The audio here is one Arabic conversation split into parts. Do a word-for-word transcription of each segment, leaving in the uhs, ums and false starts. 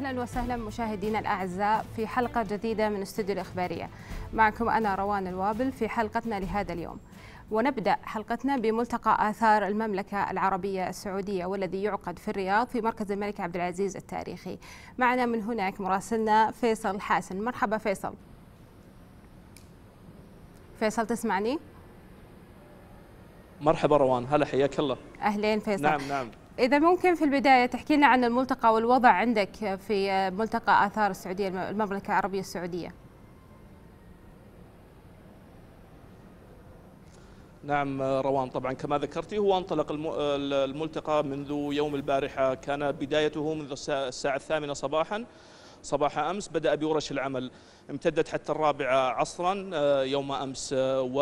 أهلا وسهلا مشاهدينا الأعزاء في حلقة جديدة من استوديو الإخبارية. معكم أنا روان الوابل في حلقتنا لهذا اليوم، ونبدأ حلقتنا بملتقى آثار المملكة العربية السعودية والذي يعقد في الرياض في مركز الملك عبد العزيز التاريخي. معنا من هناك مراسلنا فيصل حاسن. مرحبا فيصل. فيصل تسمعني؟ مرحبا روان، هلا حياك الله. أهلين فيصل. نعم نعم. إذا ممكن في البداية تحكي لنا عن الملتقى والوضع عندك في ملتقى آثار السعودية المملكة العربية السعودية. نعم روان، طبعا كما ذكرتي هو انطلق الملتقى منذ يوم البارحة، كان بدايته منذ الساعة الثامنة صباحا صباح أمس، بدأ بورش العمل، امتدت حتى الرابعة عصرا يوم أمس،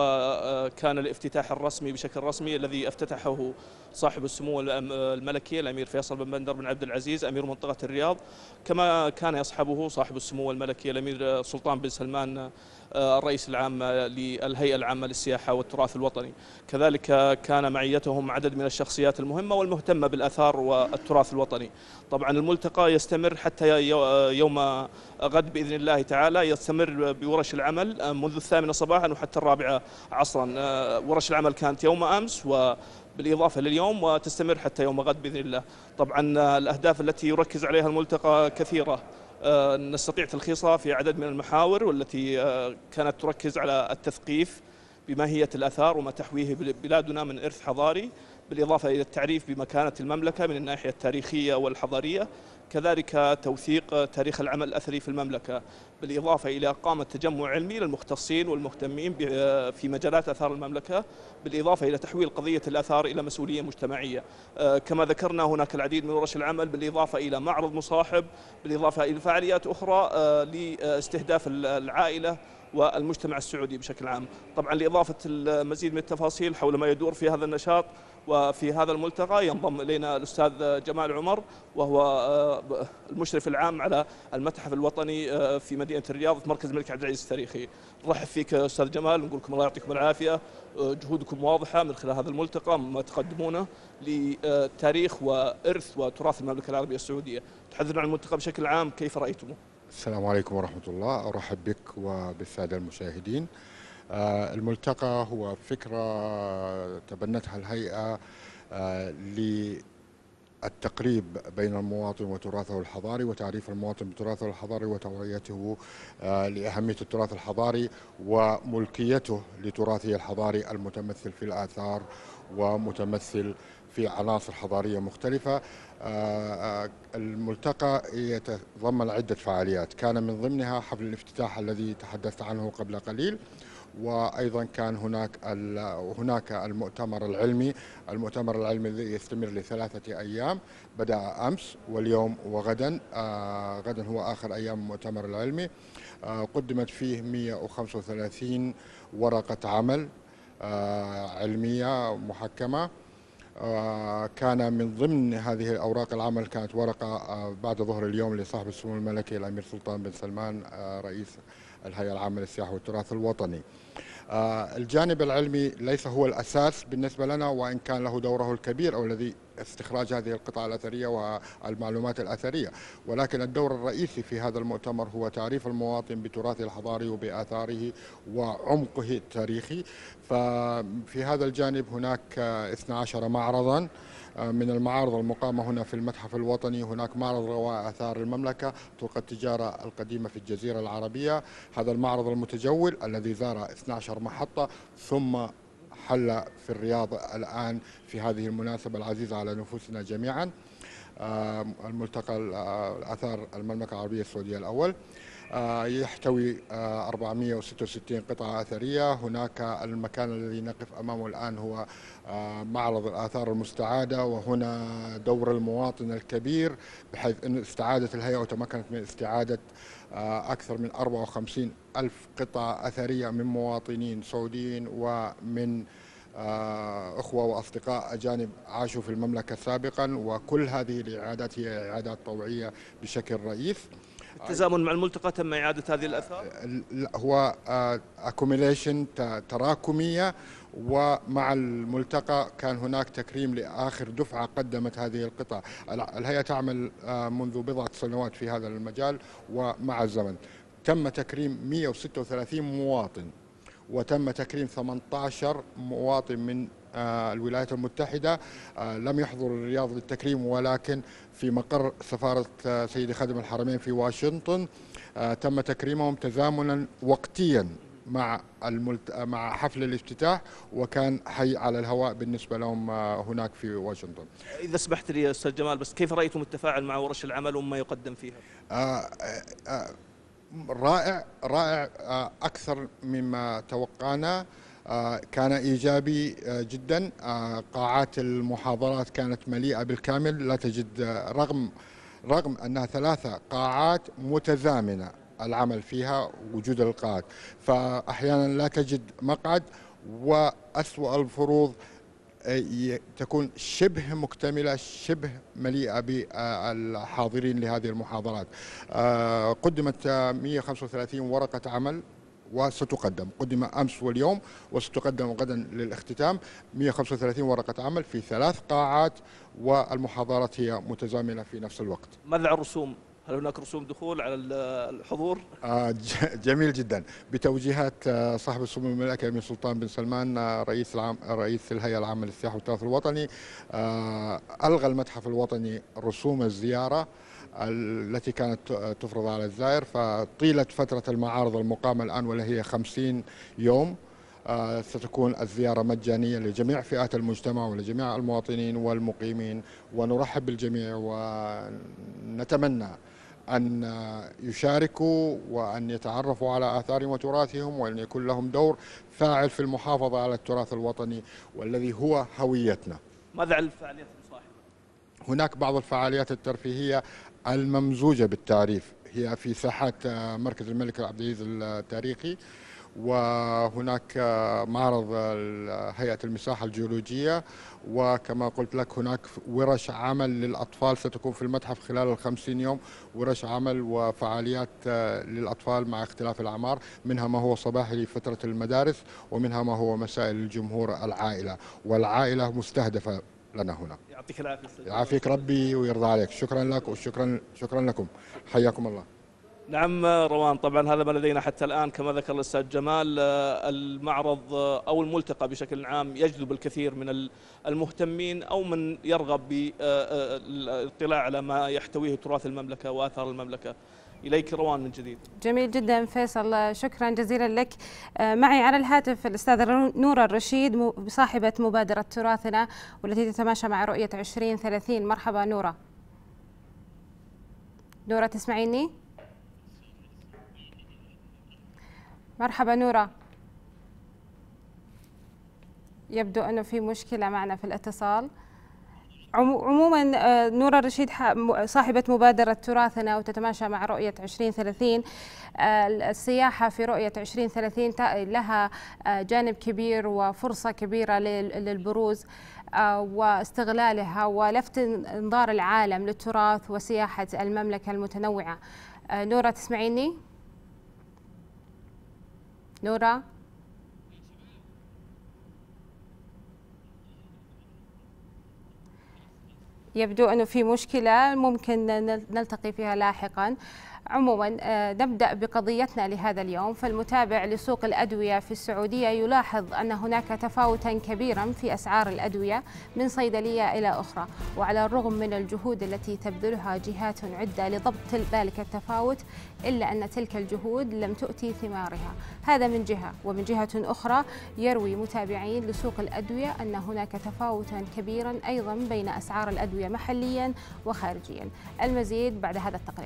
وكان الافتتاح الرسمي بشكل رسمي الذي افتتحه صاحب السمو الملكي الأمير فيصل بن بندر بن عبد العزيز أمير منطقة الرياض، كما كان يصحبه صاحب السمو الملكي الأمير سلطان بن سلمان الرئيس العام للهيئة العامة للسياحة والتراث الوطني. كذلك كان معيتهم عدد من الشخصيات المهمة والمهتمة بالآثار والتراث الوطني. طبعا الملتقى يستمر حتى يوم غد بإذن الله تعالى، يستمر بورش العمل منذ الثامنة صباحا وحتى الرابعة عصرا. ورش العمل كانت يوم أمس وبالإضافة لليوم، وتستمر حتى يوم غد بإذن الله. طبعا الأهداف التي يركز عليها الملتقى كثيرة، نستطيع تلخيصها في عدد من المحاور، والتي كانت تركز على التثقيف بماهية الآثار وما تحويه بلادنا من إرث حضاري، بالإضافة إلى التعريف بمكانة المملكة من الناحية التاريخية والحضارية، كذلك توثيق تاريخ العمل الأثري في المملكة، بالإضافة إلى إقامة تجمع علمي للمختصين والمهتمين في مجالات آثار المملكة، بالإضافة إلى تحويل قضية الآثار إلى مسؤولية مجتمعية. كما ذكرنا هناك العديد من ورش العمل، بالإضافة إلى معرض مصاحب، بالإضافة إلى فعاليات أخرى لاستهداف العائلة والمجتمع السعودي بشكل عام. طبعا لإضافة المزيد من التفاصيل حول ما يدور في هذا النشاط وفي هذا الملتقى، ينضم إلينا الأستاذ جمال عمر، وهو المشرف العام على المتحف الوطني في مدينة الرياض في مركز الملك عبد العزيز التاريخي. نرحب فيك أستاذ جمال، نقول لكم الله يعطيكم العافية، جهودكم واضحة من خلال هذا الملتقى ما تقدمونه لتاريخ وإرث وتراث المملكة العربية السعودية. تحدثنا عن الملتقى بشكل عام، كيف رأيتموه؟ السلام عليكم ورحمة الله، أرحب بك وبالسادة المشاهدين. الملتقى هو فكرة تبنتها الهيئة للتقريب بين المواطن وتراثه الحضاري، وتعريف المواطن بتراثه الحضاري وتوعيته لأهمية التراث الحضاري وملكيته لتراثه الحضاري المتمثل في الآثار ومتمثل في عناصر حضارية مختلفة. الملتقى يتضمن عدة فعاليات، كان من ضمنها حفل الافتتاح الذي تحدثت عنه قبل قليل، وأيضا كان هناك هناك المؤتمر العلمي. المؤتمر العلمي الذي يستمر لثلاثة أيام، بدأ أمس واليوم وغدا. غدا هو آخر أيام المؤتمر العلمي. قدمت فيه مئة وخمسة وثلاثين ورقة عمل علمية محكمة. كان من ضمن هذه الأوراق العمل كانت ورقة بعد ظهر اليوم لصاحب السمو الملكي الأمير سلطان بن سلمان رئيس الهيئة العامة للسياحة والتراث الوطني. الجانب العلمي ليس هو الأساس بالنسبة لنا، وإن كان له دوره الكبير أو الذي استخراج هذه القطع الأثرية والمعلومات الأثرية، ولكن الدور الرئيسي في هذا المؤتمر هو تعريف المواطن بتراثه الحضاري وبآثاره وعمقه التاريخي. ففي هذا الجانب هناك اثني عشر معرضا من المعارض المقامة هنا في المتحف الوطني. هناك معرض روائع آثار المملكة طرق التجارة القديمة في الجزيرة العربية، هذا المعرض المتجول الذي زار اثني عشر محطة ثم حل في الرياض الآن في هذه المناسبة العزيزة على نفوسنا جميعا. الملتقى آثار المملكة العربية السعودية الأول يحتوي أربعمئة وستة وستين قطعة أثرية. هناك المكان الذي نقف أمامه الآن هو معرض الآثار المستعادة، وهنا دور المواطن الكبير، بحيث أن استعادة الهيئة وتمكنت من استعادة أكثر من أربعة وخمسين ألف قطعة أثرية من مواطنين سعوديين ومن أخوة وأصدقاء أجانب عاشوا في المملكة سابقا، وكل هذه الإعادات هي إعادات طوعية بشكل رئيس. التزامن مع الملتقى تم إعادة هذه الآثار؟ هو accumulation تراكمية، ومع الملتقى كان هناك تكريم لآخر دفعة قدمت هذه القطع. الهيئة تعمل منذ بضعة سنوات في هذا المجال، ومع الزمن تم تكريم مئة وستة وثلاثين مواطن، وتم تكريم ثمانية عشر مواطن من الولايات المتحدة لم يحضروا الرياض للتكريم، ولكن في مقر سفارة سيدي خادم الحرمين في واشنطن تم تكريمهم تزامنا وقتيا مع الملت... مع حفل الافتتاح، وكان حي على الهواء بالنسبة لهم هناك في واشنطن. إذا سمحت لي يا أستاذ جمال، بس كيف رأيتم التفاعل مع ورش العمل وما يقدم فيها؟ آه آه رائع رائع أكثر مما توقعنا. كان إيجابي جدا. قاعات المحاضرات كانت مليئة بالكامل، لا تجد رغم رغم أنها ثلاثة قاعات متزامنة العمل فيها وجود القاعات، فأحيانا لا تجد مقعد، وأسوأ الفروض تكون شبه مكتملة شبه مليئة بالحاضرين لهذه المحاضرات. قدمت مئة وخمسة وثلاثين ورقة عمل وستقدم، قدم أمس واليوم وستقدم غدا للاختتام. مئة وخمسة وثلاثين ورقة عمل في ثلاث قاعات، والمحاضرات هي متزامنة في نفس الوقت. ماذا عن الرسوم؟ هل هناك رسوم دخول على الحضور؟ آه جميل جدا. بتوجيهات صاحب السمو الملكي الأمير سلطان بن سلمان رئيس العام رئيس الهيئة العامة للسياحة والتراث الوطني، آه ألغى المتحف الوطني رسوم الزيارة التي كانت تفرض على الزائر، فطيلة فترة المعارض المقامة الآن وهي خمسين يوم آه ستكون الزيارة مجانية لجميع فئات المجتمع ولجميع المواطنين والمقيمين، ونرحب بالجميع ونتمنى أن يشاركوا وأن يتعرفوا على آثارهم وتراثهم، وأن يكون لهم دور فاعل في المحافظة على التراث الوطني والذي هو هويتنا. ماذا عن الفعاليات المصاحبة؟ هناك بعض الفعاليات الترفيهية الممزوجة بالتعريف، هي في ساحات مركز الملك عبد العزيز التاريخي، وهناك معرض هيئة المساحة الجيولوجية، وكما قلت لك هناك ورش عمل للأطفال ستكون في المتحف خلال الخمسين يوم، ورش عمل وفعاليات للأطفال مع اختلاف الأعمار، منها ما هو صباحي لفترة المدارس، ومنها ما هو مسائل الجمهور العائلة، والعائلة مستهدفة لنا هنا. يعطيك العافية. يعافيك ربي ويرضى عليك. شكرا لك وشكرا شكرا لكم. حياكم الله. نعم روان، طبعا هذا ما لدينا حتى الآن. كما ذكر الأستاذ جمال، المعرض أو الملتقى بشكل عام يجذب الكثير من المهتمين أو من يرغب بالاطلاع على ما يحتويه تراث المملكة وآثار المملكة. إليك روان من جديد. جميل جدا فيصل، شكرا جزيلا لك. معي على الهاتف الأستاذة نورة الرشيد صاحبة مبادرة تراثنا والتي تتماشى مع رؤية عشرين ثلاثين. مرحبا نورة. نورة تسمعيني؟ مرحبا نورة. يبدو أنه في مشكلة معنا في الاتصال. عموما نورة الرشيد صاحبة مبادرة تراثنا وتتماشى مع رؤية عشرين ثلاثين. السياحة في رؤية عشرين ثلاثين لها جانب كبير وفرصة كبيرة للبروز واستغلالها ولفت انظار العالم للتراث وسياحة المملكة المتنوعة. نورة تسمعيني؟ نورة؟ يبدو أنه في مشكلة ممكن نلتقي فيها لاحقا. عموما نبدأ بقضيتنا لهذا اليوم. فالمتابع لسوق الأدوية في السعودية يلاحظ أن هناك تفاوتا كبيرا في أسعار الأدوية من صيدلية إلى أخرى، وعلى الرغم من الجهود التي تبذلها جهات عدة لضبط ذلك التفاوت، إلا أن تلك الجهود لم تؤتي ثمارها. هذا من جهة، ومن جهة أخرى يروي متابعين لسوق الأدوية أن هناك تفاوتا كبيرا أيضا بين أسعار الأدوية محليا وخارجيا. المزيد بعد هذا التقرير.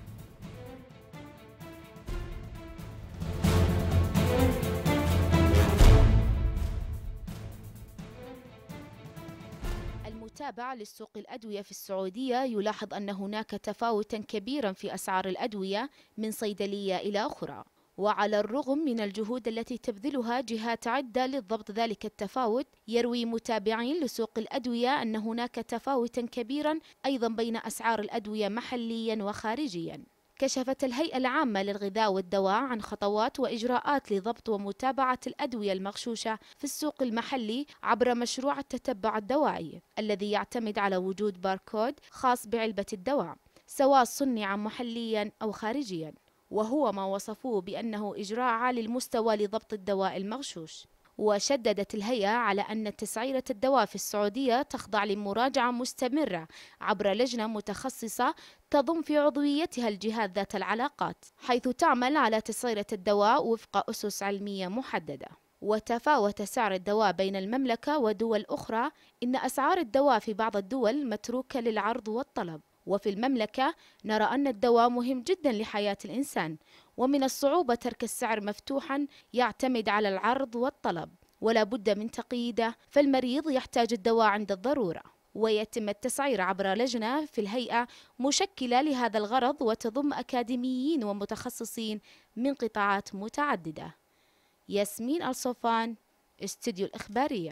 المتابع للسوق الأدوية في السعودية يلاحظ أن هناك تفاوتا كبيرا في أسعار الأدوية من صيدلية إلى أخرى، وعلى الرغم من الجهود التي تبذلها جهات عدة لضبط ذلك التفاوت، يروي متابعين لسوق الأدوية أن هناك تفاوتا كبيرا أيضا بين أسعار الأدوية محليا وخارجيا. كشفت الهيئة العامة للغذاء والدواء عن خطوات وإجراءات لضبط ومتابعة الأدوية المغشوشة في السوق المحلي عبر مشروع التتبع الدوائي الذي يعتمد على وجود باركود خاص بعلبة الدواء سواء صنع محليا أو خارجيا، وهو ما وصفوه بأنه إجراء عالي المستوى لضبط الدواء المغشوش. وشددت الهيئة على أن تسعيرة الدواء في السعودية تخضع لمراجعة مستمرة عبر لجنة متخصصة تضم في عضويتها الجهات ذات العلاقات، حيث تعمل على تسعيرة الدواء وفق أسس علمية محددة. وتفاوت سعر الدواء بين المملكة ودول أخرى، إن أسعار الدواء في بعض الدول متروكة للعرض والطلب، وفي المملكة نرى أن الدواء مهم جدا لحياة الإنسان، ومن الصعوبة ترك السعر مفتوحا يعتمد على العرض والطلب ولا بد من تقييده، فالمريض يحتاج الدواء عند الضرورة، ويتم التسعير عبر لجنة في الهيئة مشكلة لهذا الغرض وتضم أكاديميين ومتخصصين من قطاعات متعددة. ياسمين الصوفان، استوديو الإخبارية.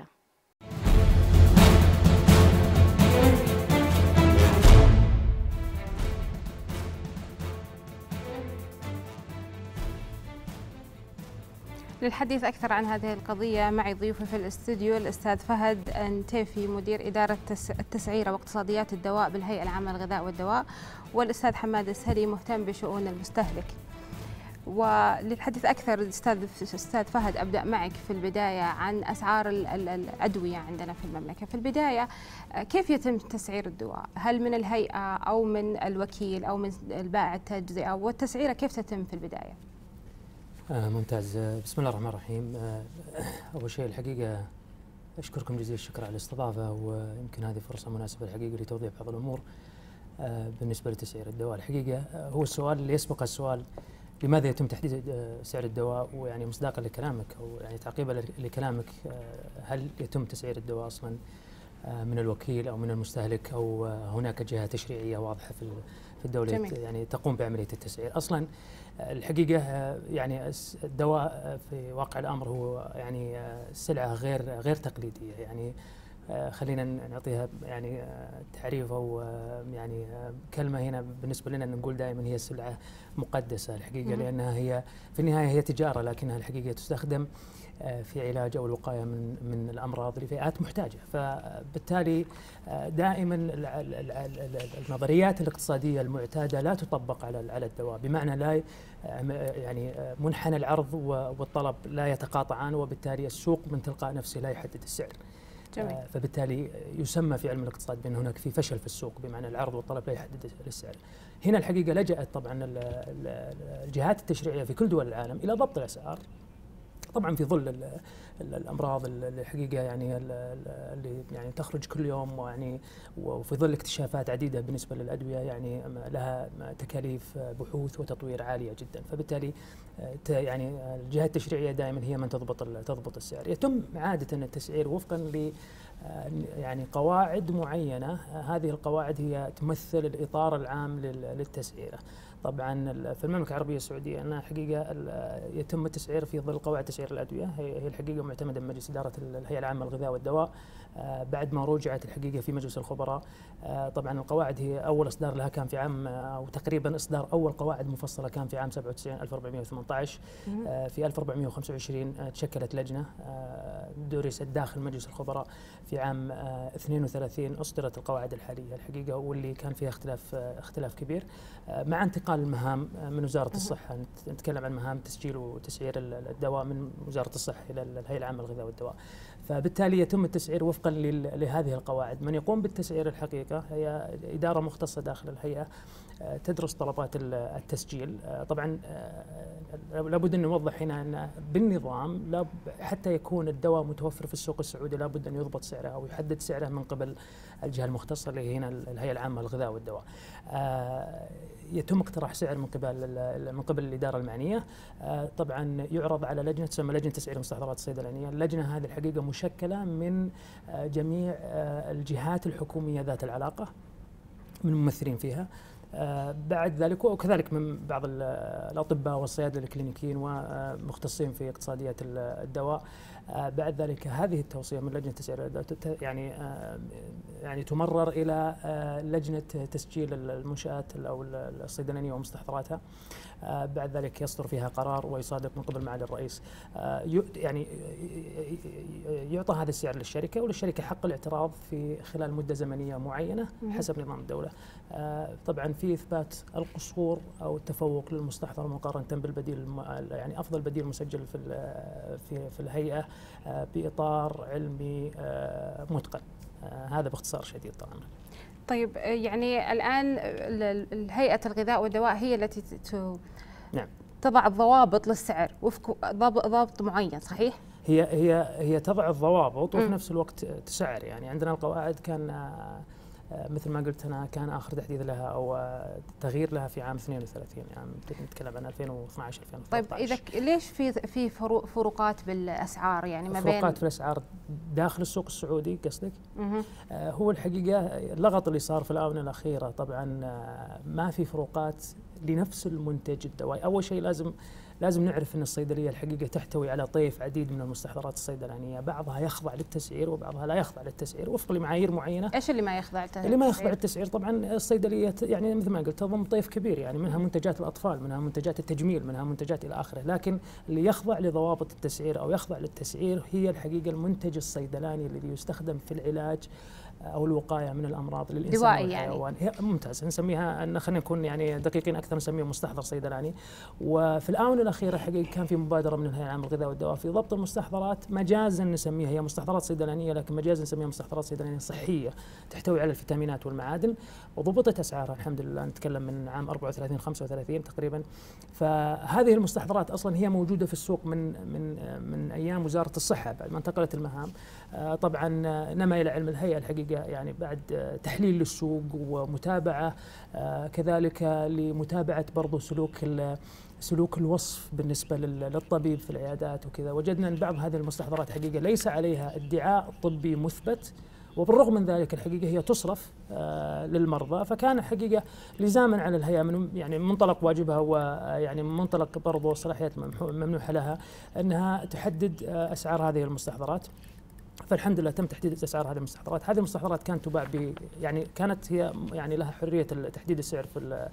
للحديث أكثر عن هذه القضية معي ضيوفي في الاستوديو الأستاذ فهد انتيفي مدير إدارة التسعيرة واقتصاديات الدواء بالهيئة العامة للغذاء والدواء، والأستاذ حماد السهلي مهتم بشؤون المستهلك. وللحديث أكثر أستاذ أستاذ فهد، أبدأ معك في البداية عن أسعار الأدوية عندنا في المملكة. في البداية كيف يتم تسعير الدواء؟ هل من الهيئة أو من الوكيل أو من البائع التجزئة؟ والتسعيرة كيف تتم في البداية؟ آه ممتاز. بسم الله الرحمن الرحيم. آه أول شيء الحقيقة أشكركم جزيل الشكر على الاستضافة، ويمكن هذه فرصة مناسبة الحقيقة لتوضيح بعض الأمور آه بالنسبة لتسعير الدواء. الحقيقة آه هو السؤال اللي يسبق السؤال لماذا يتم تحديد آه سعر الدواء، ويعني مصداقا لكلامك أو يعني تعقيبا لكلامك، آه هل يتم تسعير الدواء أصلا آه من الوكيل أو من المستهلك، أو آه هناك جهة تشريعية واضحة في في الدولة جميل. يعني تقوم بعملية التسعير أصلا؟ الحقيقة يعني الدواء في واقع الأمر هو يعني سلعة غير غير تقليدية، يعني خلينا نعطيها يعني تعريف أو يعني كلمة هنا بالنسبة لنا نقول دائما هي سلعة مقدسة الحقيقة، لأنها هي في النهاية هي تجارة، لكنها الحقيقة تستخدم في علاج أو الوقاية من من الأمراض لفئات محتاجة. فبالتالي دائما النظريات الاقتصادية المعتادة لا تطبق على على الدواء، بمعنى لا يعني منحنى العرض والطلب لا يتقاطعان، وبالتالي السوق من تلقاء نفسه لا يحدد السعر. جميل. فبالتالي يسمى في علم الاقتصاد بأن هناك في فشل في السوق، بمعنى العرض والطلب لا يحدد السعر. هنا الحقيقة لجأت طبعا الجهات التشريعية في كل دول العالم إلى ضبط الأسعار، طبعا في ظل الامراض الحقيقه يعني اللي يعني تخرج كل يوم، ويعني وفي ظل اكتشافات عديده بالنسبه للادويه يعني لها تكاليف بحوث وتطوير عاليه جدا. فبالتالي يعني الجهات التشريعيه دائما هي من تضبط تضبط السعر. يتم عاده التسعير وفقا ل يعني قواعد معينه، هذه القواعد هي تمثل الاطار العام للتسعيره. طبعا في المملكه العربيه السعوديه انها حقيقه يتم التسعير في ظل قواعد تسعير الادويه، هي الحقيقه معتمده من مجلس اداره الهيئه العامه للغذاء والدواء بعد ما روجعت الحقيقه في مجلس الخبراء. طبعا القواعد هي اول اصدار لها كان في عام او تقريبا اصدار اول قواعد مفصله كان في عام سبعة وتسعين ألف وأربعمئة وثمانية عشر. في ألف وأربعمئة وخمسة وعشرين تشكلت لجنه درست داخل مجلس الخبراء. في عام اثنين وثلاثين اصدرت القواعد الحاليه الحقيقه، واللي كان فيها اختلاف اختلاف كبير مع انتقال المهام من وزاره الصحه. نتكلم عن مهام تسجيل وتسعير الدواء من وزاره الصحه الى الهيئه العامه للغذاء والدواء. فبالتالي يتم التسعير وفقا لهذه القواعد. من يقوم بالتسعير الحقيقه هي اداره مختصه داخل الهيئه تدرس طلبات التسجيل. طبعا لابد ان نوضح هنا ان بالنظام حتى يكون الدواء متوفر في السوق السعودي لابد ان يضبط سعره او يحدد سعره من قبل الجهه المختصه اللي هي هنا الهيئه العامه للغذاء والدواء. يتم اقتراح سعر من قبل من قبل الاداره المعنيه. طبعا يعرض على لجنه تسمى لجنه تسعير المستحضرات الصيدلانيه. اللجنه هذه الحقيقه مشكله من جميع الجهات الحكوميه ذات العلاقه من ممثلين فيها، بعد ذلك وكذلك من بعض الأطباء والصيادلة الكلينيكيين ومختصين في اقتصاديات الدواء. بعد ذلك هذه التوصية من لجنة تسعير يعني يعني تمرر إلى لجنة تسجيل المنشآت أو الصيدلانية ومستحضراتها. بعد ذلك يصدر فيها قرار ويصادق من قبل معالي الرئيس. يعني يعطى هذا السعر للشركة، وللشركة حق الاعتراض في خلال مدة زمنية معينة حسب نظام الدولة. طبعا في إثبات القصور أو التفوق للمستحضر مقارنة بالبديل، يعني أفضل بديل مسجل في في في الهيئة بإطار علمي متقن. هذا باختصار شديد طبعا. طيب يعني الآن هيئة الغذاء والدواء هي التي نعم تضع الضوابط للسعر وفق ضابط معين، صحيح؟ هي هي هي تضع الضوابط وفي نفس الوقت تسعر. يعني عندنا القواعد كان مثل ما قلت أنا كان آخر تحديث لها أو تغيير لها في عام اثنين وثلاثين، يعني نتكلم عن ألفين واثنعش ألفين وثلاثة عشر. طيب إذا ليش في في فروقات بالأسعار يعني ما بين فروقات في الأسعار داخل السوق السعودي قصدك؟ آه هو الحقيقة اللغط اللي صار في الآونة الأخيرة طبعا آه ما في فروقات لنفس المنتج الدوائي. أول شيء لازم لازم نعرف أن الصيدلية الحقيقة تحتوي على طيف عديد من المستحضرات الصيدلانية، بعضها يخضع للتسعير وبعضها لا يخضع للتسعير وفق لمعايير معينة. إيش اللي ما يخضع للتسعير؟ اللي ما يخضع للتسعير طبعا الصيدلية يعني مثل ما قلت تضم طيف كبير، يعني منها منتجات الأطفال، منها منتجات التجميل، منها منتجات إلى آخره، لكن اللي يخضع لضوابط التسعير أو يخضع للتسعير هي الحقيقة المنتج الصيدلاني الذي يستخدم في العلاج أو الوقاية من الأمراض للإنسان والحيوان. يعني. ممتاز، نسميها أن خلينا نكون يعني دقيقين أكثر، نسميه مستحضر صيدلاني. وفي الآونة الأخيرة حقيقة كان في مبادرة من الهيئة العامة للغذاء والدواء في ضبط المستحضرات، مجازا نسميها هي مستحضرات صيدلانية لكن مجازا نسميها مستحضرات صيدلانية صحية تحتوي على الفيتامينات والمعادن، وضبطت أسعارها الحمد لله. نتكلم من عام أربعة وثلاثين خمسة وثلاثين تقريبا. فهذه المستحضرات أصلا هي موجودة في السوق من من من أيام وزارة الصحة بعد ما انتقلت المهام. طبعا نما إلى علم الهيئة الحقيقة يعني بعد تحليل للسوق ومتابعة كذلك لمتابعة برضو سلوك سلوك الوصف بالنسبة للطبيب في العيادات وكذا، وجدنا أن بعض هذه المستحضرات حقيقة ليس عليها ادعاء طبي مثبت، وبالرغم من ذلك الحقيقة هي تصرف للمرضى. فكان حقيقة لزاما على الهيئة من يعني منطلق واجبها ويعني من منطلق برضو الصلاحيات الممنوحة لها أنها تحدد أسعار هذه المستحضرات. فالحمد لله تم تحديد اسعار هذه المستحضرات. هذه المستحضرات كانت تباع ب يعني كانت هي يعني لها حريه تحديد السعر في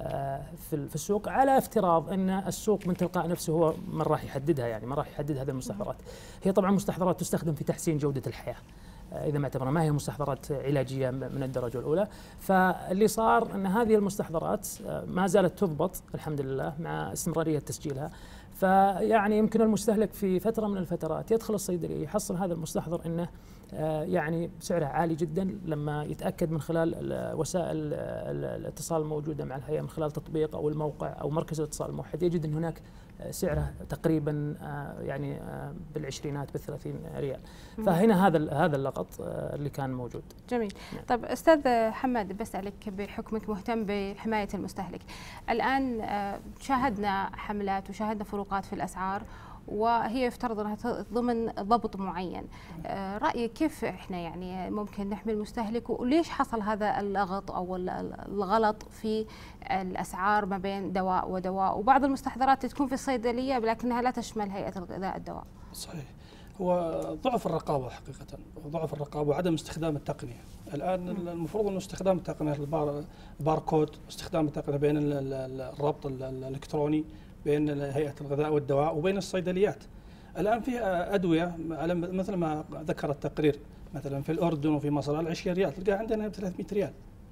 في السوق، على افتراض ان السوق من تلقاء نفسه هو من راح يحددها، يعني من راح يحدد هذه المستحضرات. هي طبعا مستحضرات تستخدم في تحسين جوده الحياه إذا ما اعتبرنا، ما هي مستحضرات علاجية من الدرجة الأولى. فاللي صار أن هذه المستحضرات ما زالت تضبط الحمد لله مع استمرارية تسجيلها. فيعني يمكن المستهلك في فترة من الفترات يدخل الصيدلية يحصل هذا المستحضر أنه يعني سعره عالي جدا، لما يتأكد من خلال وسائل الاتصال الموجودة مع الهيئة من خلال تطبيق أو الموقع أو مركز الاتصال الموحد، يجد أن هناك سعره تقريبا يعني بالعشرينات بالثلاثين ريال. فهنا هذا هذا اللقط اللي كان موجود. جميل. نعم. طب أستاذ حماد، بسألك بحكمك مهتم بحماية المستهلك، الآن شاهدنا حملات وشاهدنا فروقات في الأسعار وهي يفترض أنها ضمن ضبط معين. رأيك كيف إحنا يعني ممكن نحمي المستهلك، وليش حصل هذا اللغط أو الغلط في الأسعار ما بين دواء ودواء، وبعض المستحضرات تكون في الصيدلية لكنها لا تشمل هيئة الغذاء الدواء؟ صحيح، هو ضعف الرقابة حقيقة، ضعف الرقابة وعدم استخدام التقنية. الآن المفروض أنه استخدام التقنية الباركود، استخدام التقنية بين الربط الإلكتروني بين هيئة الغذاء والدواء وبين الصيدليات. الآن في أدوية على مثل ما ذكر التقرير، مثلا في الأردن وفي مصر على عشرين ريال تلقاها عندنا ب ثلاثمئة ريال.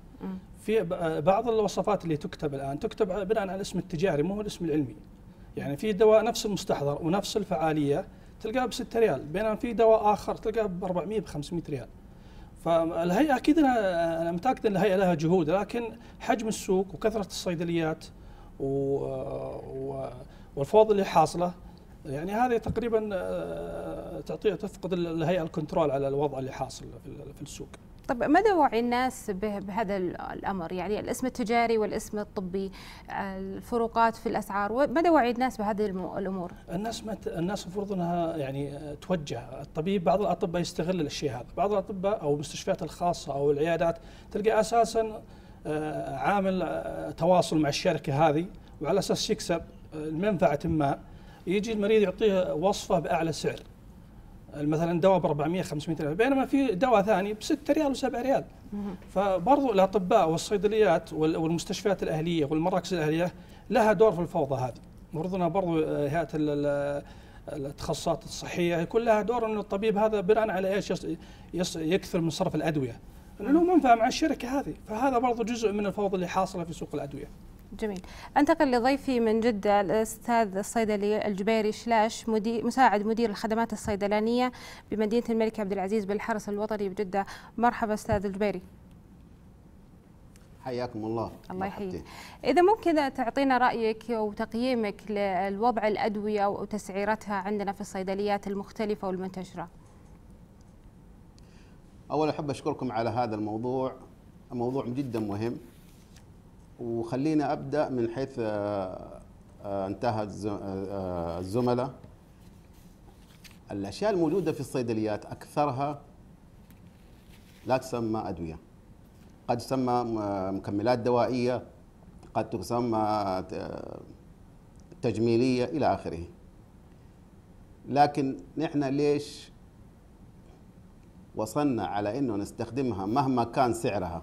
في بعض الوصفات اللي تكتب الآن تكتب بناء على الاسم التجاري مو هو الاسم العلمي. يعني في دواء نفس المستحضر ونفس الفعالية تلقاها ب ستة ريال، بينما في دواء آخر تلقاها ب أربعمئة ب خمسمئة ريال. فالهيئة أكيد أنا متأكد أن الهيئة لها جهود، لكن حجم السوق وكثرة الصيدليات والفوضى اللي حاصله يعني هذه تقريبا تعطي تفقد الهيئه الكنترول على الوضع اللي حاصل في السوق. طب مدى وعي الناس بهذا الامر، يعني الاسم التجاري والاسم الطبي، الفروقات في الاسعار، مدى وعي الناس بهذه الامور؟ الناس ما الناس المفروض انها يعني توجه الطبيب. بعض الاطباء يستغل الشيء هذا، بعض الاطباء او المستشفيات الخاصه او العيادات تلقى اساسا عامل تواصل مع الشركة هذه وعلى أساس يكسب المنفعة ما، يجي المريض يعطيه وصفة بأعلى سعر، مثلا دواء ب أربعمئة خمسمئة ريال، بينما في دواء ثاني ب ستة ريال وسبعة ريال. فبرضو الأطباء والصيدليات والمستشفيات الأهلية والمراكز الأهلية لها دور في الفوضى هذه. المفروض أنها برضو هيئة التخصصات الصحية يكون لها دور، أن الطبيب هذا بناء على إيش يكثر من صرف الأدوية، لأنه منفعة مع الشركة هذه. فهذا برضو جزء من الفوضى اللي حاصلة في سوق الأدوية. جميل. انتقل لضيفي من جدة الأستاذ الصيدلي الجبيري شلاش، مدير مساعد مدير الخدمات الصيدلانية بمدينة الملك عبد العزيز بالحرس الوطني بجدة. مرحبا أستاذ الجبيري. حياكم الله. الله يحييك. إذا ممكن تعطينا رأيك وتقييمك للوضع الأدوية وتسعيرتها عندنا في الصيدليات المختلفة والمنتشرة. أولا أحب أشكركم على هذا الموضوع، موضوع جدا مهم. وخلينا أبدأ من حيث انتهى الزملاء. الأشياء الموجودة في الصيدليات أكثرها لا تسمى أدوية، قد تسمى مكملات دوائية، قد تسمى تجميلية إلى آخره. لكن نحن ليش وصلنا على أنه نستخدمها مهما كان سعرها؟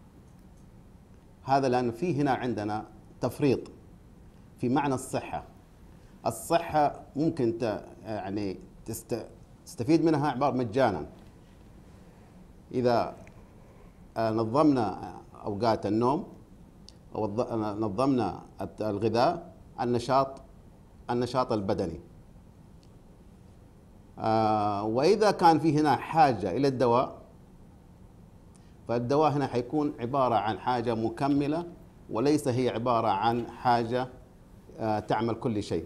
هذا لأن في هنا عندنا تفريط في معنى الصحة. الصحة ممكن ت يعني تستفيد منها عبارة مجانا إذا نظمنا أوقات النوم أو نظمنا الغذاء، النشاط النشاط البدني. وإذا كان في هنا حاجة إلى الدواء، فالدواء هنا حيكون عبارة عن حاجة مكملة وليس هي عبارة عن حاجة تعمل كل شيء.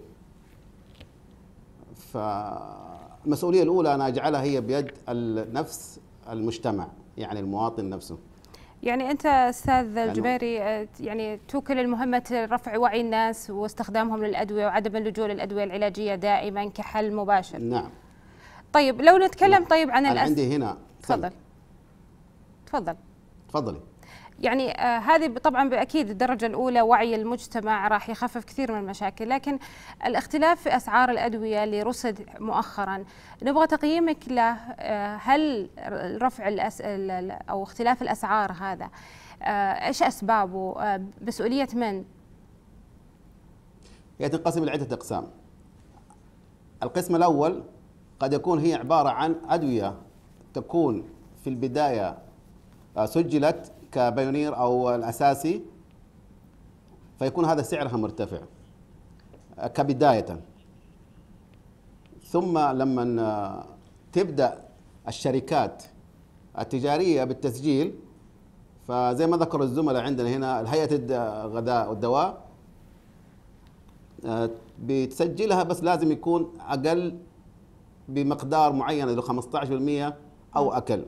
فالمسؤولية الأولى أنا أجعلها هي بيد نفس المجتمع، يعني المواطن نفسه. يعني أنت أستاذ الجبيري يعني توكل المهمة رفع وعي الناس واستخدامهم للأدوية وعدم اللجوء للأدوية العلاجية دائما كحل مباشر. نعم. طيب لو نتكلم نعم. طيب عن أنا الأس... عندي هنا. تفضل. تفضل. تفضلي. يعني آه هذه طبعا باكيد الدرجه الاولى وعي المجتمع راح يخفف كثير من المشاكل، لكن الاختلاف في اسعار الادويه اللي رصد مؤخرا نبغى تقييمك له. آه هل رفع الأسئلة او اختلاف الاسعار هذا آه ايش اسبابه؟ آه مسؤوليه من؟ هي تنقسم لعده اقسام. القسم الاول قد يكون هي عباره عن ادويه تكون في البدايه سجلت كبايونير أو الأساسي، فيكون هذا سعرها مرتفع كبداية. ثم لما تبدأ الشركات التجارية بالتسجيل، فزي ما ذكر الزملاء عندنا هنا هيئة الغذاء والدواء بتسجلها، بس لازم يكون أقل بمقدار معين إلى خمسة عشر بالمئة أو أقل.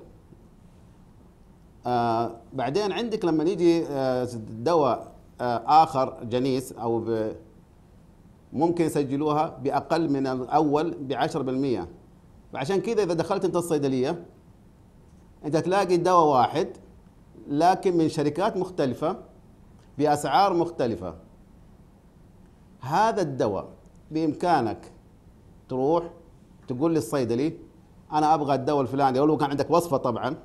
آه بعدين عندك لما يجي آه دواء آه آخر جنيس أو ب ممكن يسجلوها بأقل من الأول بعشرة بالمئة. فعشان كذا إذا دخلت أنت الصيدلية أنت تلاقي دواء واحد لكن من شركات مختلفة بأسعار مختلفة. هذا الدواء بإمكانك تروح تقول للصيدلي أنا أبغى الدواء الفلاني، أو لو كان عندك وصفة طبعا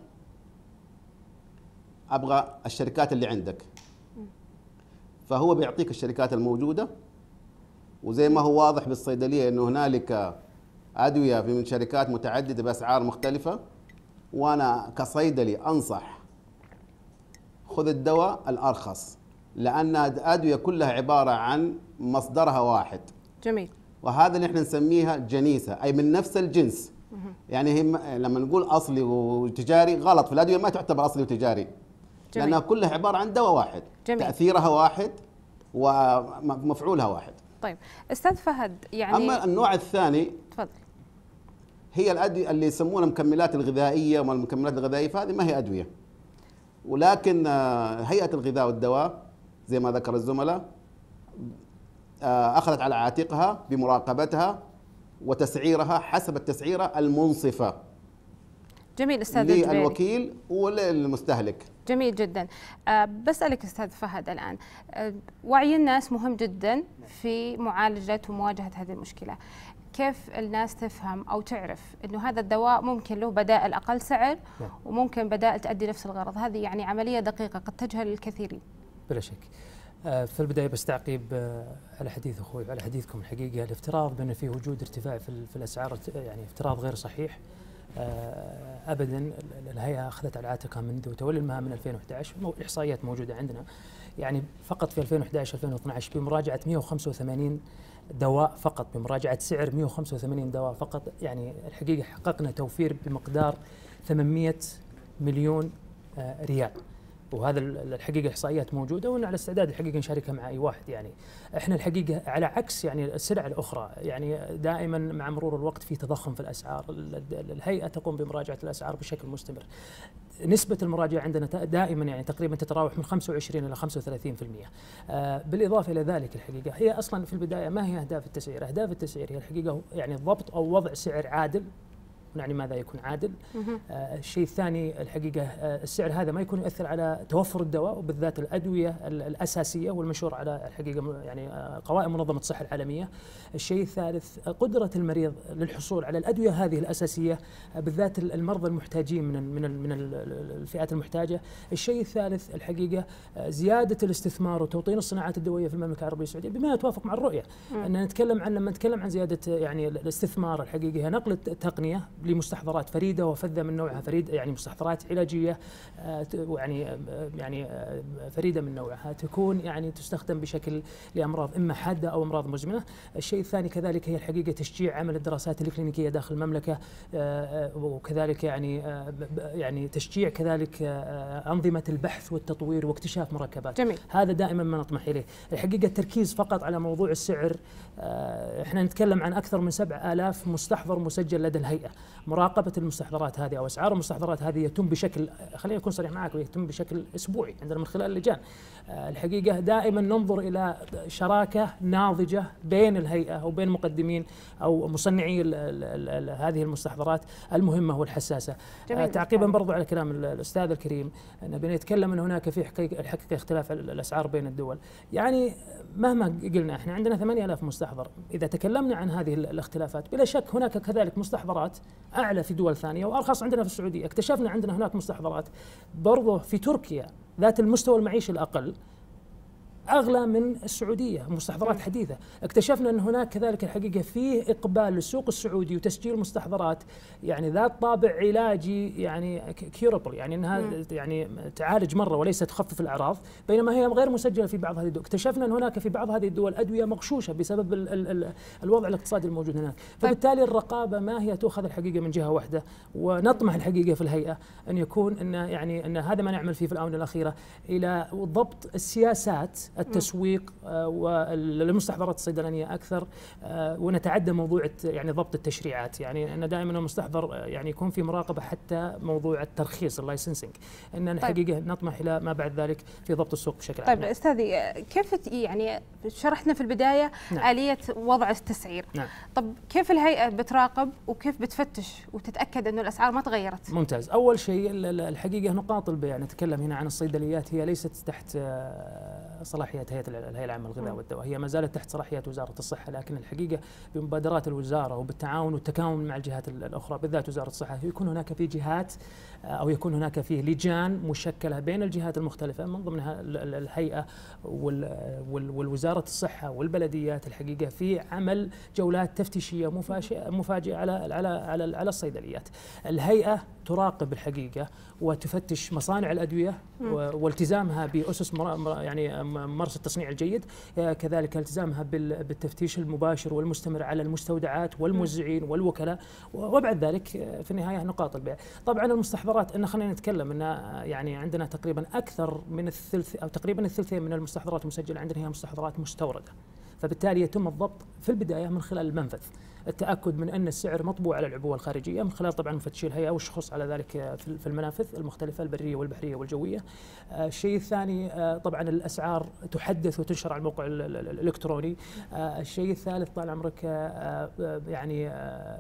أبغى الشركات اللي عندك، فهو بيعطيك الشركات الموجودة. وزي ما هو واضح بالصيدلية أنه هنالك أدوية من شركات متعددة بأسعار مختلفة، وأنا كصيدلي أنصح خذ الدواء الأرخص، لأن الأدوية كلها عبارة عن مصدرها واحد. جميل. وهذا اللي احنا نسميها جنيسة، أي من نفس الجنس. يعني هي لما نقول أصلي وتجاري غلط، في الأدوية ما تعتبر أصلي وتجاري. جميل. لأنها كلها عبارة عن دواء واحد. جميل. تأثيرها واحد ومفعولها واحد. طيب أستاذ فهد، يعني أما النوع الثاني تفضل، هي الأدوية اللي يسمونها المكملات الغذائية، وما المكملات الغذائية فهذه ما هي أدوية، ولكن هيئة الغذاء والدواء زي ما ذكر الزملاء أخذت على عاتقها بمراقبتها وتسعيرها حسب التسعيرة المنصفة. جميل أستاذ الجبيري. للوكيل وللمستهلك. جميل جدا. أه بسألك أستاذ فهد الآن، أه وعي الناس مهم جدا في معالجة ومواجهة هذه المشكلة. كيف الناس تفهم أو تعرف أنه هذا الدواء ممكن له بدائل أقل سعر وممكن بدائل تؤدي نفس الغرض؟ هذه يعني عملية دقيقة قد تجهل الكثيرين. بلا شك. في البداية بس تعقيب على حديث أخوي على حديثكم. الحقيقة الافتراض بأن في وجود ارتفاع في الأسعار يعني افتراض غير صحيح أبدا. الهيئة أخذت على عاتقها منذ تولي المهام من ألفين وأحد عشر، إحصائيات موجودة عندنا، يعني فقط في ألفين وأحد عشر ألفين واثني عشر بمراجعة مئة وخمسة وثمانين دواء فقط، بمراجعة سعر مئة وخمسة وثمانين دواء فقط. يعني الحقيقة حققنا توفير بمقدار ثمانمئة مليون ريال، وهذا الحقيقة إحصائيات موجودة وأنا على استعداد الحقيقة نشاركها مع أي واحد. يعني إحنا الحقيقة على عكس يعني السلع الأخرى، يعني دائما مع مرور الوقت في تضخم في الأسعار، الهيئة تقوم بمراجعة الأسعار بشكل مستمر. نسبة المراجعة عندنا دائما يعني تقريبا تتراوح من خمسة وعشرين إلى خمسة وثلاثين بالمئة. آه بالإضافة إلى ذلك الحقيقة هي أصلا في البداية ما هي أهداف التسعير؟ أهداف التسعير هي الحقيقة يعني ضبط أو وضع سعر عادل. يعني ماذا يكون عادل؟ آه الشيء الثاني الحقيقة آه السعر هذا ما يكون يؤثر على توفر الدواء وبالذات الأدوية الأساسية والمنشور على الحقيقة يعني آه قوائم منظمة الصحة العالمية. الشيء الثالث قدرة المريض للحصول على الأدوية هذه الأساسية آه بالذات المرضى المحتاجين من من من الفئات المحتاجة. الشيء الثالث الحقيقة آه زيادة الاستثمار وتوطين الصناعات الدوائية في المملكة العربية السعودية بما يتوافق مع الرؤية. أن نتكلم عن لما نتكلم عن زيادة يعني الاستثمار الحقيقة نقل التقنية لمستحضرات فريده وفذه من نوعها، فريد يعني مستحضرات علاجيه يعني يعني فريده من نوعها تكون يعني تستخدم بشكل لامراض اما حاده او امراض مزمنه. الشيء الثاني كذلك هي الحقيقه تشجيع عمل الدراسات الكلينيكيه داخل المملكه، وكذلك يعني يعني تشجيع كذلك انظمه البحث والتطوير واكتشاف مركبات. جميل. هذا دائما ما نطمح اليه. الحقيقه التركيز فقط على موضوع السعر، احنا نتكلم عن اكثر من سبعة آلاف مستحضر مسجل لدى الهيئه. مراقبة المستحضرات هذه أو أسعار المستحضرات هذه يتم بشكل، خليني أكون صريح معك، يتم بشكل أسبوعي عندنا من خلال اللجان. الحقيقة دائما ننظر إلى شراكة ناضجة بين الهيئة وبين مقدمين أو مصنعي ال ال ال هذه المستحضرات المهمة والحساسة. تعقيبا برضو على كلام الأستاذ الكريم، نبي نتكلم أن هناك في حقيقة الحقيقة اختلاف الأسعار بين الدول. يعني مهما قلنا احنا عندنا ثمانية آلاف مستحضر، إذا تكلمنا عن هذه الاختلافات بلا شك هناك كذلك مستحضرات أعلى في دول ثانية وأرخص عندنا في السعودية. اكتشفنا عندنا هناك مستحضرات برضه في تركيا ذات المستوى المعيشي الأقل أغلى من السعودية، مستحضرات حديثة. اكتشفنا أن هناك كذلك الحقيقة فيه إقبال للسوق السعودي وتسجيل مستحضرات يعني ذات طابع علاجي يعني كيورابل، يعني أنها م. يعني تعالج مرة وليس تخفف الأعراض، بينما هي غير مسجلة في بعض هذه الدول. اكتشفنا أن هناك في بعض هذه الدول أدوية مغشوشة بسبب ال ال ال الوضع الاقتصادي الموجود هناك. فبالتالي الرقابة ما هي تؤخذ الحقيقة من جهة واحدة، ونطمح الحقيقة في الهيئة أن يكون أن يعني أن هذا ما نعمل فيه في الآونة الأخيرة إلى ضبط السياسات التسويق للمستحضرات الصيدلانيه اكثر، ونتعدى موضوع يعني ضبط التشريعات. يعني ان دائما المستحضر يعني يكون في مراقبه حتى موضوع الترخيص اللايسنسنج، ان الحقيقه طيب. نطمح الى ما بعد ذلك في ضبط السوق بشكل عام. طيب استاذي، كيف يعني شرحنا في البدايه نعم. اليه وضع التسعير، نعم. طب كيف الهيئه بتراقب وكيف بتفتش وتتاكد انه الاسعار ما تغيرت؟ ممتاز. اول شيء الحقيقه نقاط البيع، نتكلم هنا عن الصيدليات، هي ليست تحت صلاحيات هيئة الهيئة العامة للغذاء والدواء، هي ما زالت تحت صلاحيات وزارة الصحة، لكن الحقيقة بمبادرات الوزارة وبالتعاون والتكامل مع الجهات الأخرى بالذات وزارة الصحة يكون هناك في جهات أو يكون هناك فيه لجان مشكلة بين الجهات المختلفة من ضمنها الهيئة والوزارة الصحة والبلديات الحقيقة في عمل جولات تفتيشية مفاجئة على على على على الصيدليات. الهيئة تراقب الحقيقة وتفتش مصانع الأدوية والتزامها بأسس يعني ممارسة التصنيع الجيد، كذلك التزامها بالتفتيش المباشر والمستمر على المستودعات والموزعين والوكلاء، وبعد ذلك في النهاية نقاط البيع. طبعا المستحضرات ان خلينا نتكلم ان يعني عندنا تقريبا اكثر من الثلث او تقريبا الثلثين من المستحضرات المسجلة عندنا هي مستحضرات مستوردة. فبالتالي يتم الضبط في البداية من خلال المنفذ، التأكد من أن السعر مطبوع على العبوة الخارجية من خلال طبعا مفتشي الهيئة والشخص على ذلك في المنافذ المختلفة البرية والبحرية والجوية. الشيء الثاني طبعا الأسعار تحدث وتنشر على الموقع الإلكتروني. الشيء الثالث طال عمرك يعني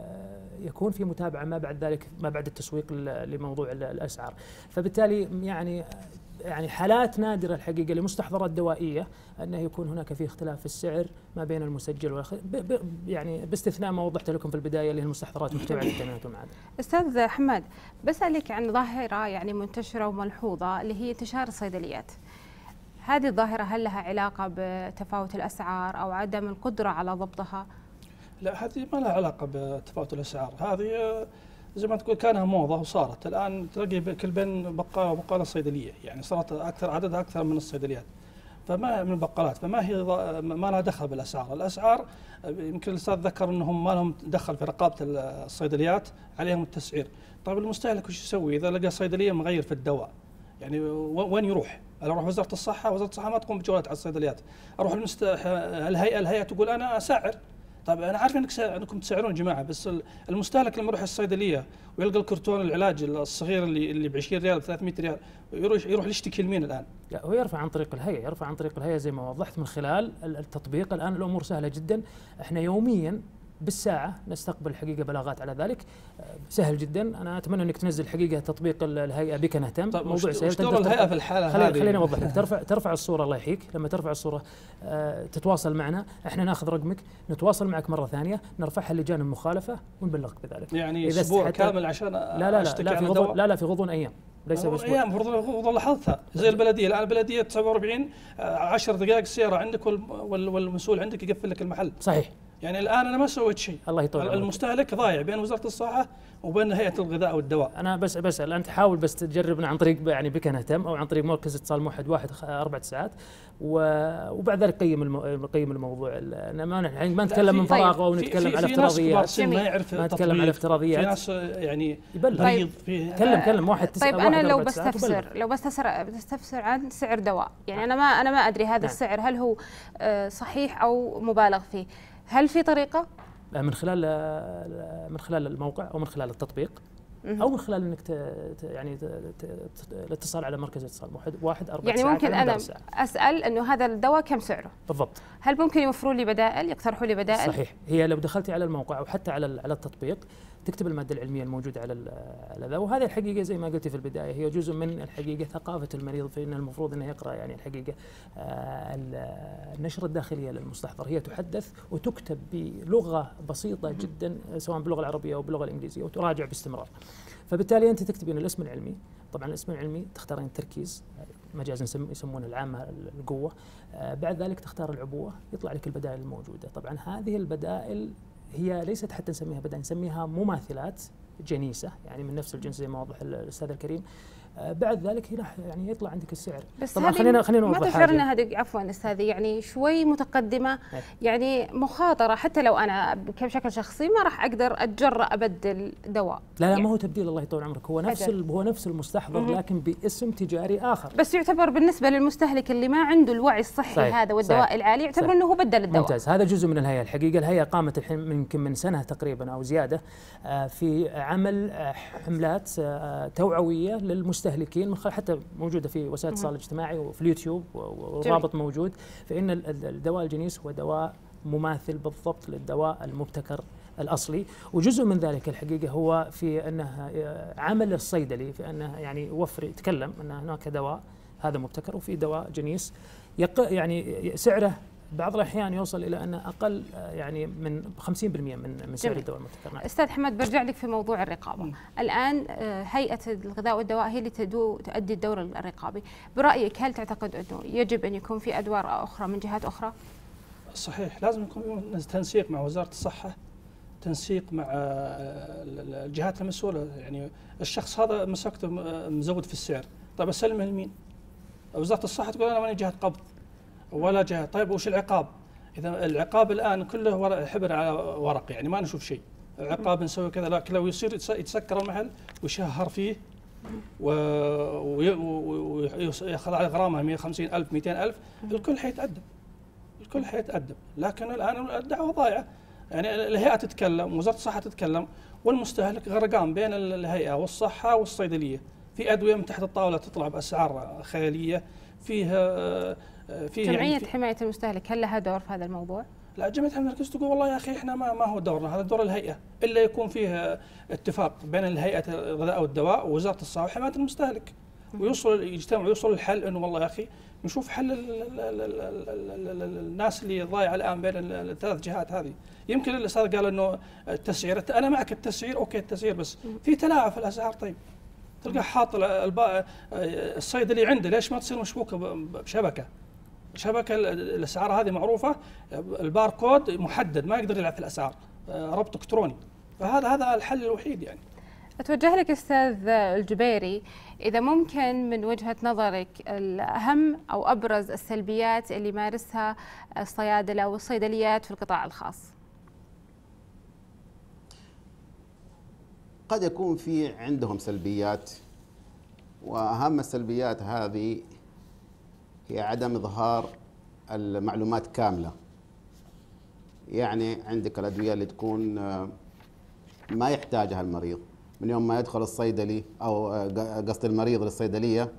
يكون في متابعة ما بعد ذلك ما بعد التسويق لموضوع الأسعار. فبالتالي يعني يعني حالات نادرة الحقيقة لمستحضرات دوائية أنه يكون هناك في اختلاف في السعر ما بين المسجل والخ... ب... ب... يعني باستثناء ما وضحت لكم في البداية اللي هي المستحضرات محتوى على التأمينات والمعادن. أستاذ حماد، بسألك عن ظاهرة يعني منتشرة وملحوظة اللي هي انتشار الصيدليات. هذه الظاهرة هل لها علاقة بتفاوت الأسعار أو عدم القدرة على ضبطها؟ لا، هذه ما لها علاقة بتفاوت الأسعار، هذه زي ما تقول كانها موضة وصارت الآن تلاقي كل بين بقالة وبقالة صيدلية، يعني صارت أكثر عددها أكثر من الصيدليات، فما من البقالات، فما هي ما لها دخل بالأسعار. الأسعار يمكن الأستاذ ذكر أنهم ما لهم دخل في رقابة الصيدليات، عليهم التسعير. طيب المستهلك وش يسوي إذا لقى صيدلية مغير في الدواء؟ يعني وين يروح؟ اروح وزارة الصحة، وزارة الصحة ما تقوم بجولات على الصيدليات، اروح المست... الهيئة، الهيئة تقول أنا أسعر. طيب أنا عارف أنك سا... أنكم تسعرون جماعة، بس المستهلك لما يروح الصيدلية ويلقى الكرتون العلاج الصغير اللي اللي ب عشرين ريال ب ثلاثمئة ريال، يروح يروح يشتكي لمين الآن؟ لا، هو يرفع عن طريق الهيئة، يرفع عن طريق الهيئة زي ما وضحت من خلال التطبيق. الآن الأمور سهلة جدا، احنا يوميا بالساعة نستقبل حقيقة بلاغات على ذلك، سهل جدا. أنا أتمنى أنك تنزل حقيقة تطبيق الهيئة بك نهتم. طيب موضوع سهل. دور الهيئة في الحالة خلي هذه؟ خليني أوضح لك. ترفع ترفع الصورة، الله يحييك، لما ترفع الصورة آه تتواصل معنا، احنا ناخذ رقمك، نتواصل معك مرة ثانية، نرفعها لجان المخالفة ونبلغك بذلك. يعني أسبوع كامل عشان لا لا لا لا في غضون لا لا في غضون أيام، ليس بأسبوع. أيام غضون لحظتها، زي البلدية الآن، البلدية تسعة وأربعين عشر دقائق السيارة عندك والمسؤول عندك يقفل لك المحل. صحيح. يعني الآن أنا ما سويت شيء. الله يطول عمرك. المستهلك ضايع بين وزارة الصحة وبين هيئة الغذاء والدواء. أنا بس بسأل، أنت حاول بس تجربنا عن طريق يعني بك نهتم أو عن طريق مركز اتصال موحد واحد أربع ساعات، وبعد ذلك قيم المو... قيم الموضوع. أنا ما يعني ما نتكلم من فراغ أو نتكلم على افتراضيات، ما يعرف ما نتكلم على افتراضيات. في ناس يعني طيب كلم كلم واحد طيب أنا لو بستفسر لو بستفسر بستفسر عن سعر دواء، يعني أنا ما أنا ما أدري هذا نعم. السعر هل هو صحيح أو مبالغ فيه، هل في طريقة؟ من خلال من خلال الموقع او من خلال التطبيق او من خلال انك ت يعني الاتصال على مركز اتصال واحد واحد اربع يعني ساعات. ممكن انا اسال انه هذا الدواء كم سعره بالضبط؟ هل ممكن يوفروا لي بدائل، يقترحوا لي بدائل؟ صحيح. هي لو دخلتي على الموقع او حتى على على التطبيق تكتب الماده العلميه الموجوده على على ذا، وهذه الحقيقه زي ما قلتي في البدايه هي جزء من الحقيقه ثقافه المريض، فإن المفروض انه يقرا يعني الحقيقه النشره الداخليه للمستحضر، هي تحدث وتكتب بلغه بسيطه جدا سواء باللغه العربيه او باللغه الانجليزيه وتراجع باستمرار. فبالتالي انت تكتبين الاسم العلمي، طبعا الاسم العلمي تختارين التركيز، مجازا يسمونه العامه القوه، بعد ذلك تختار العبوه، يطلع لك البدائل الموجوده. طبعا هذه البدائل هي ليست حتى نسميها بدائل، نسميها مماثلات جنيسه، يعني من نفس الجنس زي ما وضح الاستاذ الكريم. بعد ذلك راح يعني يطلع عندك السعر. بس طبعا خلينا خلينا نوضح ما تشعر ان هذه عفوا استاذي يعني شوي متقدمه، يعني مخاطره، حتى لو انا بشكل شخصي ما راح اقدر اتجرأ ابدل دواء. لا لا يعني ما هو تبديل، الله يطول عمرك، هو نفس هو نفس المستحضر لكن باسم تجاري اخر. بس يعتبر بالنسبه للمستهلك اللي ما عنده الوعي الصحي صحيح. هذا والدواء صحيح. العالي يعتبر صحيح. انه هو بدل الدواء. ممتاز. هذا جزء من الهيئه الحقيقه. الهيئه قامت الحين يمكن من سنه تقريبا او زياده في عمل حملات توعويه للمستهلكين، من خلال حتى موجوده في وسائل التواصل الاجتماعي وفي اليوتيوب والرابط موجود، فإن الدواء الجنيس هو دواء مماثل بالضبط للدواء المبتكر الأصلي. وجزء من ذلك الحقيقة هو في أنه عمل الصيدلي في أنه يعني يوفر يتكلم أن هناك دواء هذا مبتكر وفي دواء جنيس يق يعني سعره بعض الأحيان يوصل إلى أن أقل يعني من خمسين بالمئة من من سعر الدواء المبتكر. أستاذ حماد برجع لك في موضوع الرقابة. م. الآن هيئة الغذاء والدواء هي اللي تدو تؤدي الدور الرقابي، برأيك هل تعتقد أنه يجب أن يكون في أدوار أخرى من جهات أخرى؟ صحيح، لازم يكون تنسيق مع وزارة الصحة، تنسيق مع الجهات المسؤولة. يعني الشخص هذا مسكته مزود في السعر، طيب أسلمه لمين؟ وزارة الصحة تقول أنا ماني جهة قبض ولا جهة. طيب وش العقاب؟ إذا العقاب الآن كله ورق حبر على ورق، يعني ما نشوف شيء. العقاب نسوي كذا، لا لو يصير يتسكر المحل ويشهر فيه وياخذ عليه غرامة مئة وخمسين ألف مئتين ألف، الكل حيتأدب، الكل حيتأدب، لكن الان الدعوه ضايعه. يعني الهيئه تتكلم، وزاره الصحه تتكلم، والمستهلك غرقان بين الهيئه والصحه والصيدليه. في ادويه من تحت الطاوله تطلع باسعار خياليه، فيها فيها جمعيه يعني في حمايه المستهلك هل لها دور في هذا الموضوع؟ لا، جمعيه حمايه المستهلك تقول والله يا اخي احنا ما ما هو دورنا، هذا دور الهيئه، الا يكون فيه اتفاق بين الهيئه الغذاء والدواء ووزاره الصحه وحمايه المستهلك، ويوصل يجتمعوا ويوصل الحل انه والله يا اخي نشوف حل الناس اللي ضايعه الان بين الثلاث جهات هذه. يمكن الاستاذ قال انه التسعير، انا معك التسعير اوكي التسعير، بس في تلاعب في الاسعار. طيب تلقى حاط الصيدلي عنده، ليش ما تصير مشبوكه بشبكه؟ شبكه الاسعار هذه معروفه، الباركود محدد ما يقدر يلعب في الاسعار، ربط الكتروني. فهذا هذا الحل الوحيد. يعني أتوجه لك أستاذ الجبيري، إذا ممكن من وجهة نظرك الأهم أو أبرز السلبيات اللي يمارسها الصيادلة والصيدليات في القطاع الخاص. قد يكون في عندهم سلبيات، وأهم السلبيات هذه هي عدم إظهار المعلومات كاملة. يعني عندك الأدوية اللي تكون ما يحتاجها المريض، من يوم ما يدخل الصيدلي أو قصد المريض للصيدلية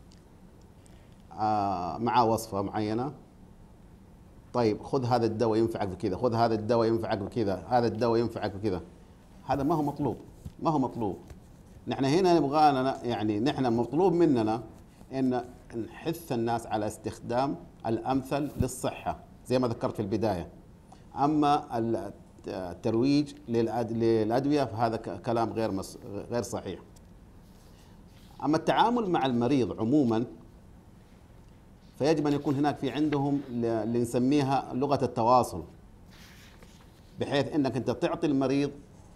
معاه وصفة معينة، طيب خذ هذا الدواء ينفعك بكذا، خذ هذا الدواء ينفعك بكذا، هذا الدواء ينفعك بكذا. هذا ما هو مطلوب، ما هو مطلوب. نحن هنا نبغى، يعني نحن مطلوب مننا ان نحث الناس على استخدام الامثل للصحة زي ما ذكرت في البداية. اما الترويج للأدوية فهذا كلام غير مس... غير صحيح. أما التعامل مع المريض عموما فيجب أن يكون هناك في عندهم اللي نسميها لغة التواصل، بحيث أنك أنت تعطي المريض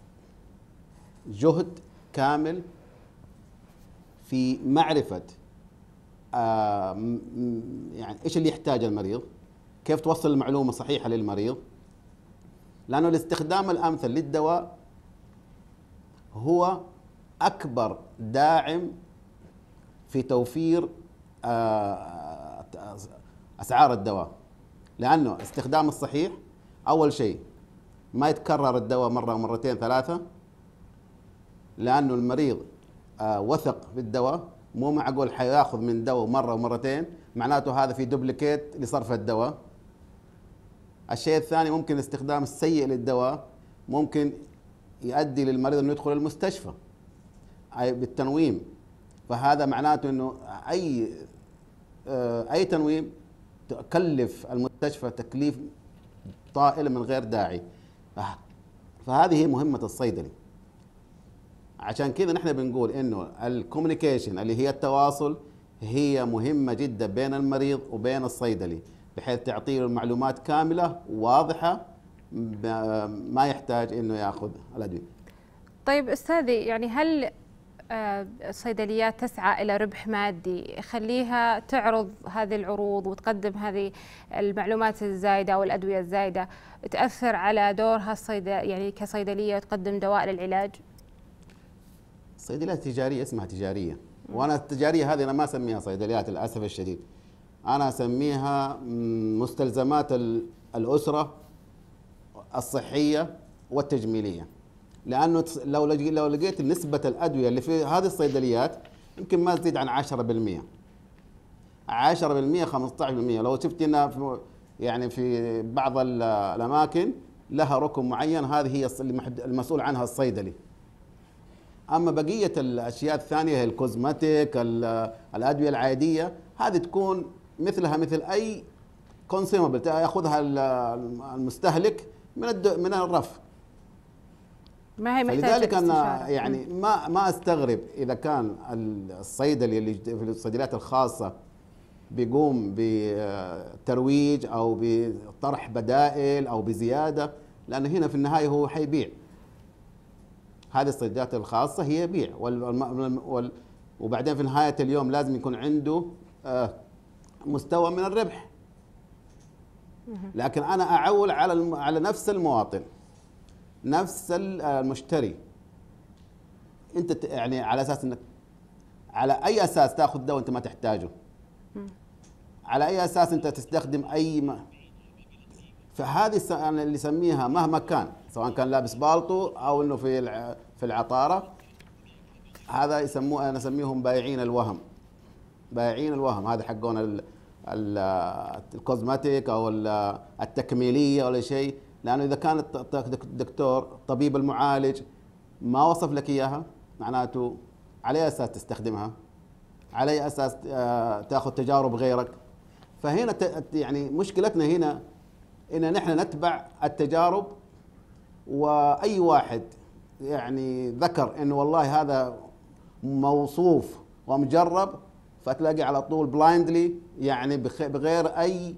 جهد كامل في معرفة آه يعني إيش اللي يحتاج المريض، كيف توصل المعلومة صحيحة للمريض، لأنه الاستخدام الأمثل للدواء هو أكبر داعم في توفير أسعار الدواء. لأنه الاستخدام الصحيح أول شيء ما يتكرر الدواء مرة ومرتين ثلاثة، لأنه المريض وثق في الدواء، مو معقول حياخذ من دواء مرة ومرتين معناته هذا في دوبليكيت لصرف الدواء. الشيء الثاني ممكن الاستخدام السيء للدواء ممكن يؤدي للمريض انه يدخل المستشفى اي بالتنويم، فهذا معناته انه اي اي تنويم تكلف المستشفى تكليف طائل من غير داعي. فهذه هي مهمة الصيدلي. عشان كذا نحن بنقول انه الكوميونيكيشن اللي هي التواصل هي مهمة جدا بين المريض وبين الصيدلي، بحيث تعطيه المعلومات كاملة واضحة ما يحتاج انه ياخذ الادوية. طيب استاذي، يعني هل الصيدليات تسعى الى ربح مادي يخليها تعرض هذه العروض وتقدم هذه المعلومات الزايده او الادويه الزايده تاثر على دورها الصيد يعني كصيدليه وتقدم دواء للعلاج؟ الصيدليات تجاريه اسمها تجاريه، وانا التجاريه هذه انا ما اسميها صيدليات للاسف الشديد، انا اسميها مستلزمات الاسره الصحيه والتجميليه. لانه لو لو لقيت نسبه الادويه اللي في هذه الصيدليات يمكن ما تزيد عن عشرة بالمئة عشرة بالمئة خمسة عشر بالمئة. لو شفت انها في يعني في بعض الاماكن لها رقم معين، هذه هي المسؤول عنها الصيدلي. اما بقيه الاشياء الثانيه هي الكوزماتيك الادويه العاديه، هذه تكون مثلها مثل اي كونسيومبل ياخذها المستهلك من من الرف. ما هي محتاجة لذلك انا يعني ما ما استغرب اذا كان الصيدلي اللي في الصيدليات الخاصه بيقوم بترويج او بطرح بدائل او بزياده، لان هنا في النهايه هو حيبيع. هذه الصيدليات الخاصه هي بيع، وال وبعدين في نهايه اليوم لازم يكون عنده مستوى من الربح. لكن انا اعول على على نفس المواطن، نفس المشتري. انت يعني على اساس انك على اي اساس تاخذ دواء انت ما تحتاجه؟ على اي اساس انت تستخدم اي ما فهذه اللي يسميها مهما كان، سواء كان لابس بالطو او انه في في العطاره، هذا يسموه، انا اسميهم بائعين الوهم. بائعين الوهم هذا حقون الكوزماتيك او التكميليه ولا شيء، لانه اذا كان الدكتور طبيب المعالج ما وصف لك اياها، معناته على اي اساس تستخدمها؟ على اي اساس تاخذ تجارب غيرك؟ فهنا يعني مشكلتنا هنا ان نحن نتبع التجارب، واي واحد يعني ذكر انه والله هذا موصوف ومجرب، فتلاقي على طول بلايندلي يعني بغير اي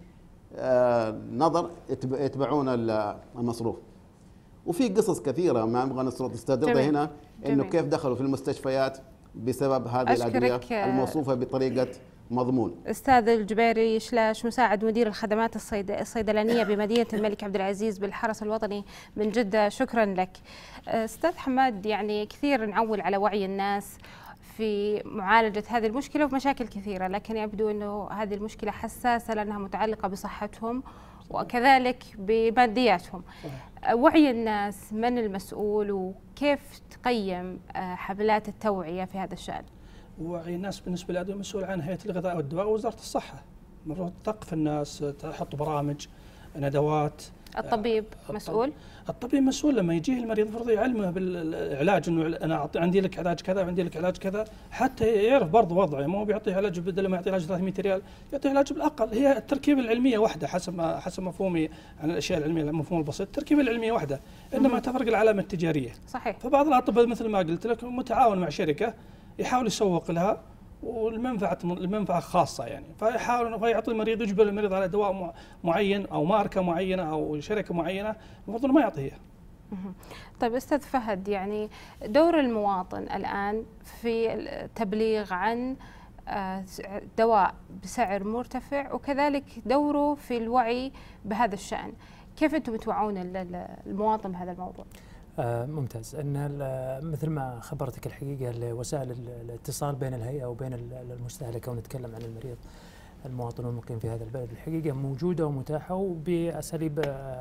نظر يتبعون المصروف. وفي قصص كثيره ما نبغى نستدردها هنا، انه كيف دخلوا في المستشفيات بسبب هذه الادويه الموصوفه بطريقه مضمون. استاذ الجبيري شلاش، مساعد مدير الخدمات الصيدلانيه بمدينه الملك عبد العزيز بالحرس الوطني من جده، شكرا لك. استاذ حماد، يعني كثير نعول على وعي الناس في معالجة هذه المشكلة ومشاكل كثيرة، لكن يبدو أنه هذه المشكلة حساسة لأنها متعلقة بصحتهم وكذلك بمادياتهم. وعي الناس، من المسؤول وكيف تقيم حملات التوعية في هذا الشأن؟ وعي الناس بالنسبة للأدوية مسؤول عنها هيئة الغذاء والدواء ووزارة الصحة. المفروض تثقف الناس، تحط برامج، ندوات. الطبيب مسؤول؟ الطبيب مسؤول لما يجيه المريض المفروض يعلمه بالعلاج، انه انا عندي لك علاج كذا وعندي لك علاج كذا، حتى يعرف برضه وضعه. ما هو بيعطيه علاج بدل ما يعطيه علاج ثلاثمئة ريال، يعطيه علاج بالاقل. هي التركيبه العلميه واحده، حسب ما حسب مفهومي عن الاشياء العلميه، المفهوم البسيط، التركيبه العلميه واحده، انما تفرق العلامه التجاريه. صحيح. فبعض الاطباء مثل ما قلت لك متعاون مع شركه يحاول يسوق لها والمنفعه المنفعه خاصه يعني، فيحاول فيعطي المريض، يجبر المريض على دواء معين او ماركه معينه او شركه معينه، المفروض ما يعطيها. طيب استاذ فهد، يعني دور المواطن الان في التبليغ عن دواء بسعر مرتفع وكذلك دوره في الوعي بهذا الشأن، كيف انتم توعون المواطن بهذا الموضوع؟ آه ممتاز. ان مثل ما خبرتك الحقيقه وسائل الاتصال بين الهيئه وبين المستهلك، ونتكلم عن المريض المواطن المقيم في هذا البلد، الحقيقه موجوده ومتاحه وباساليب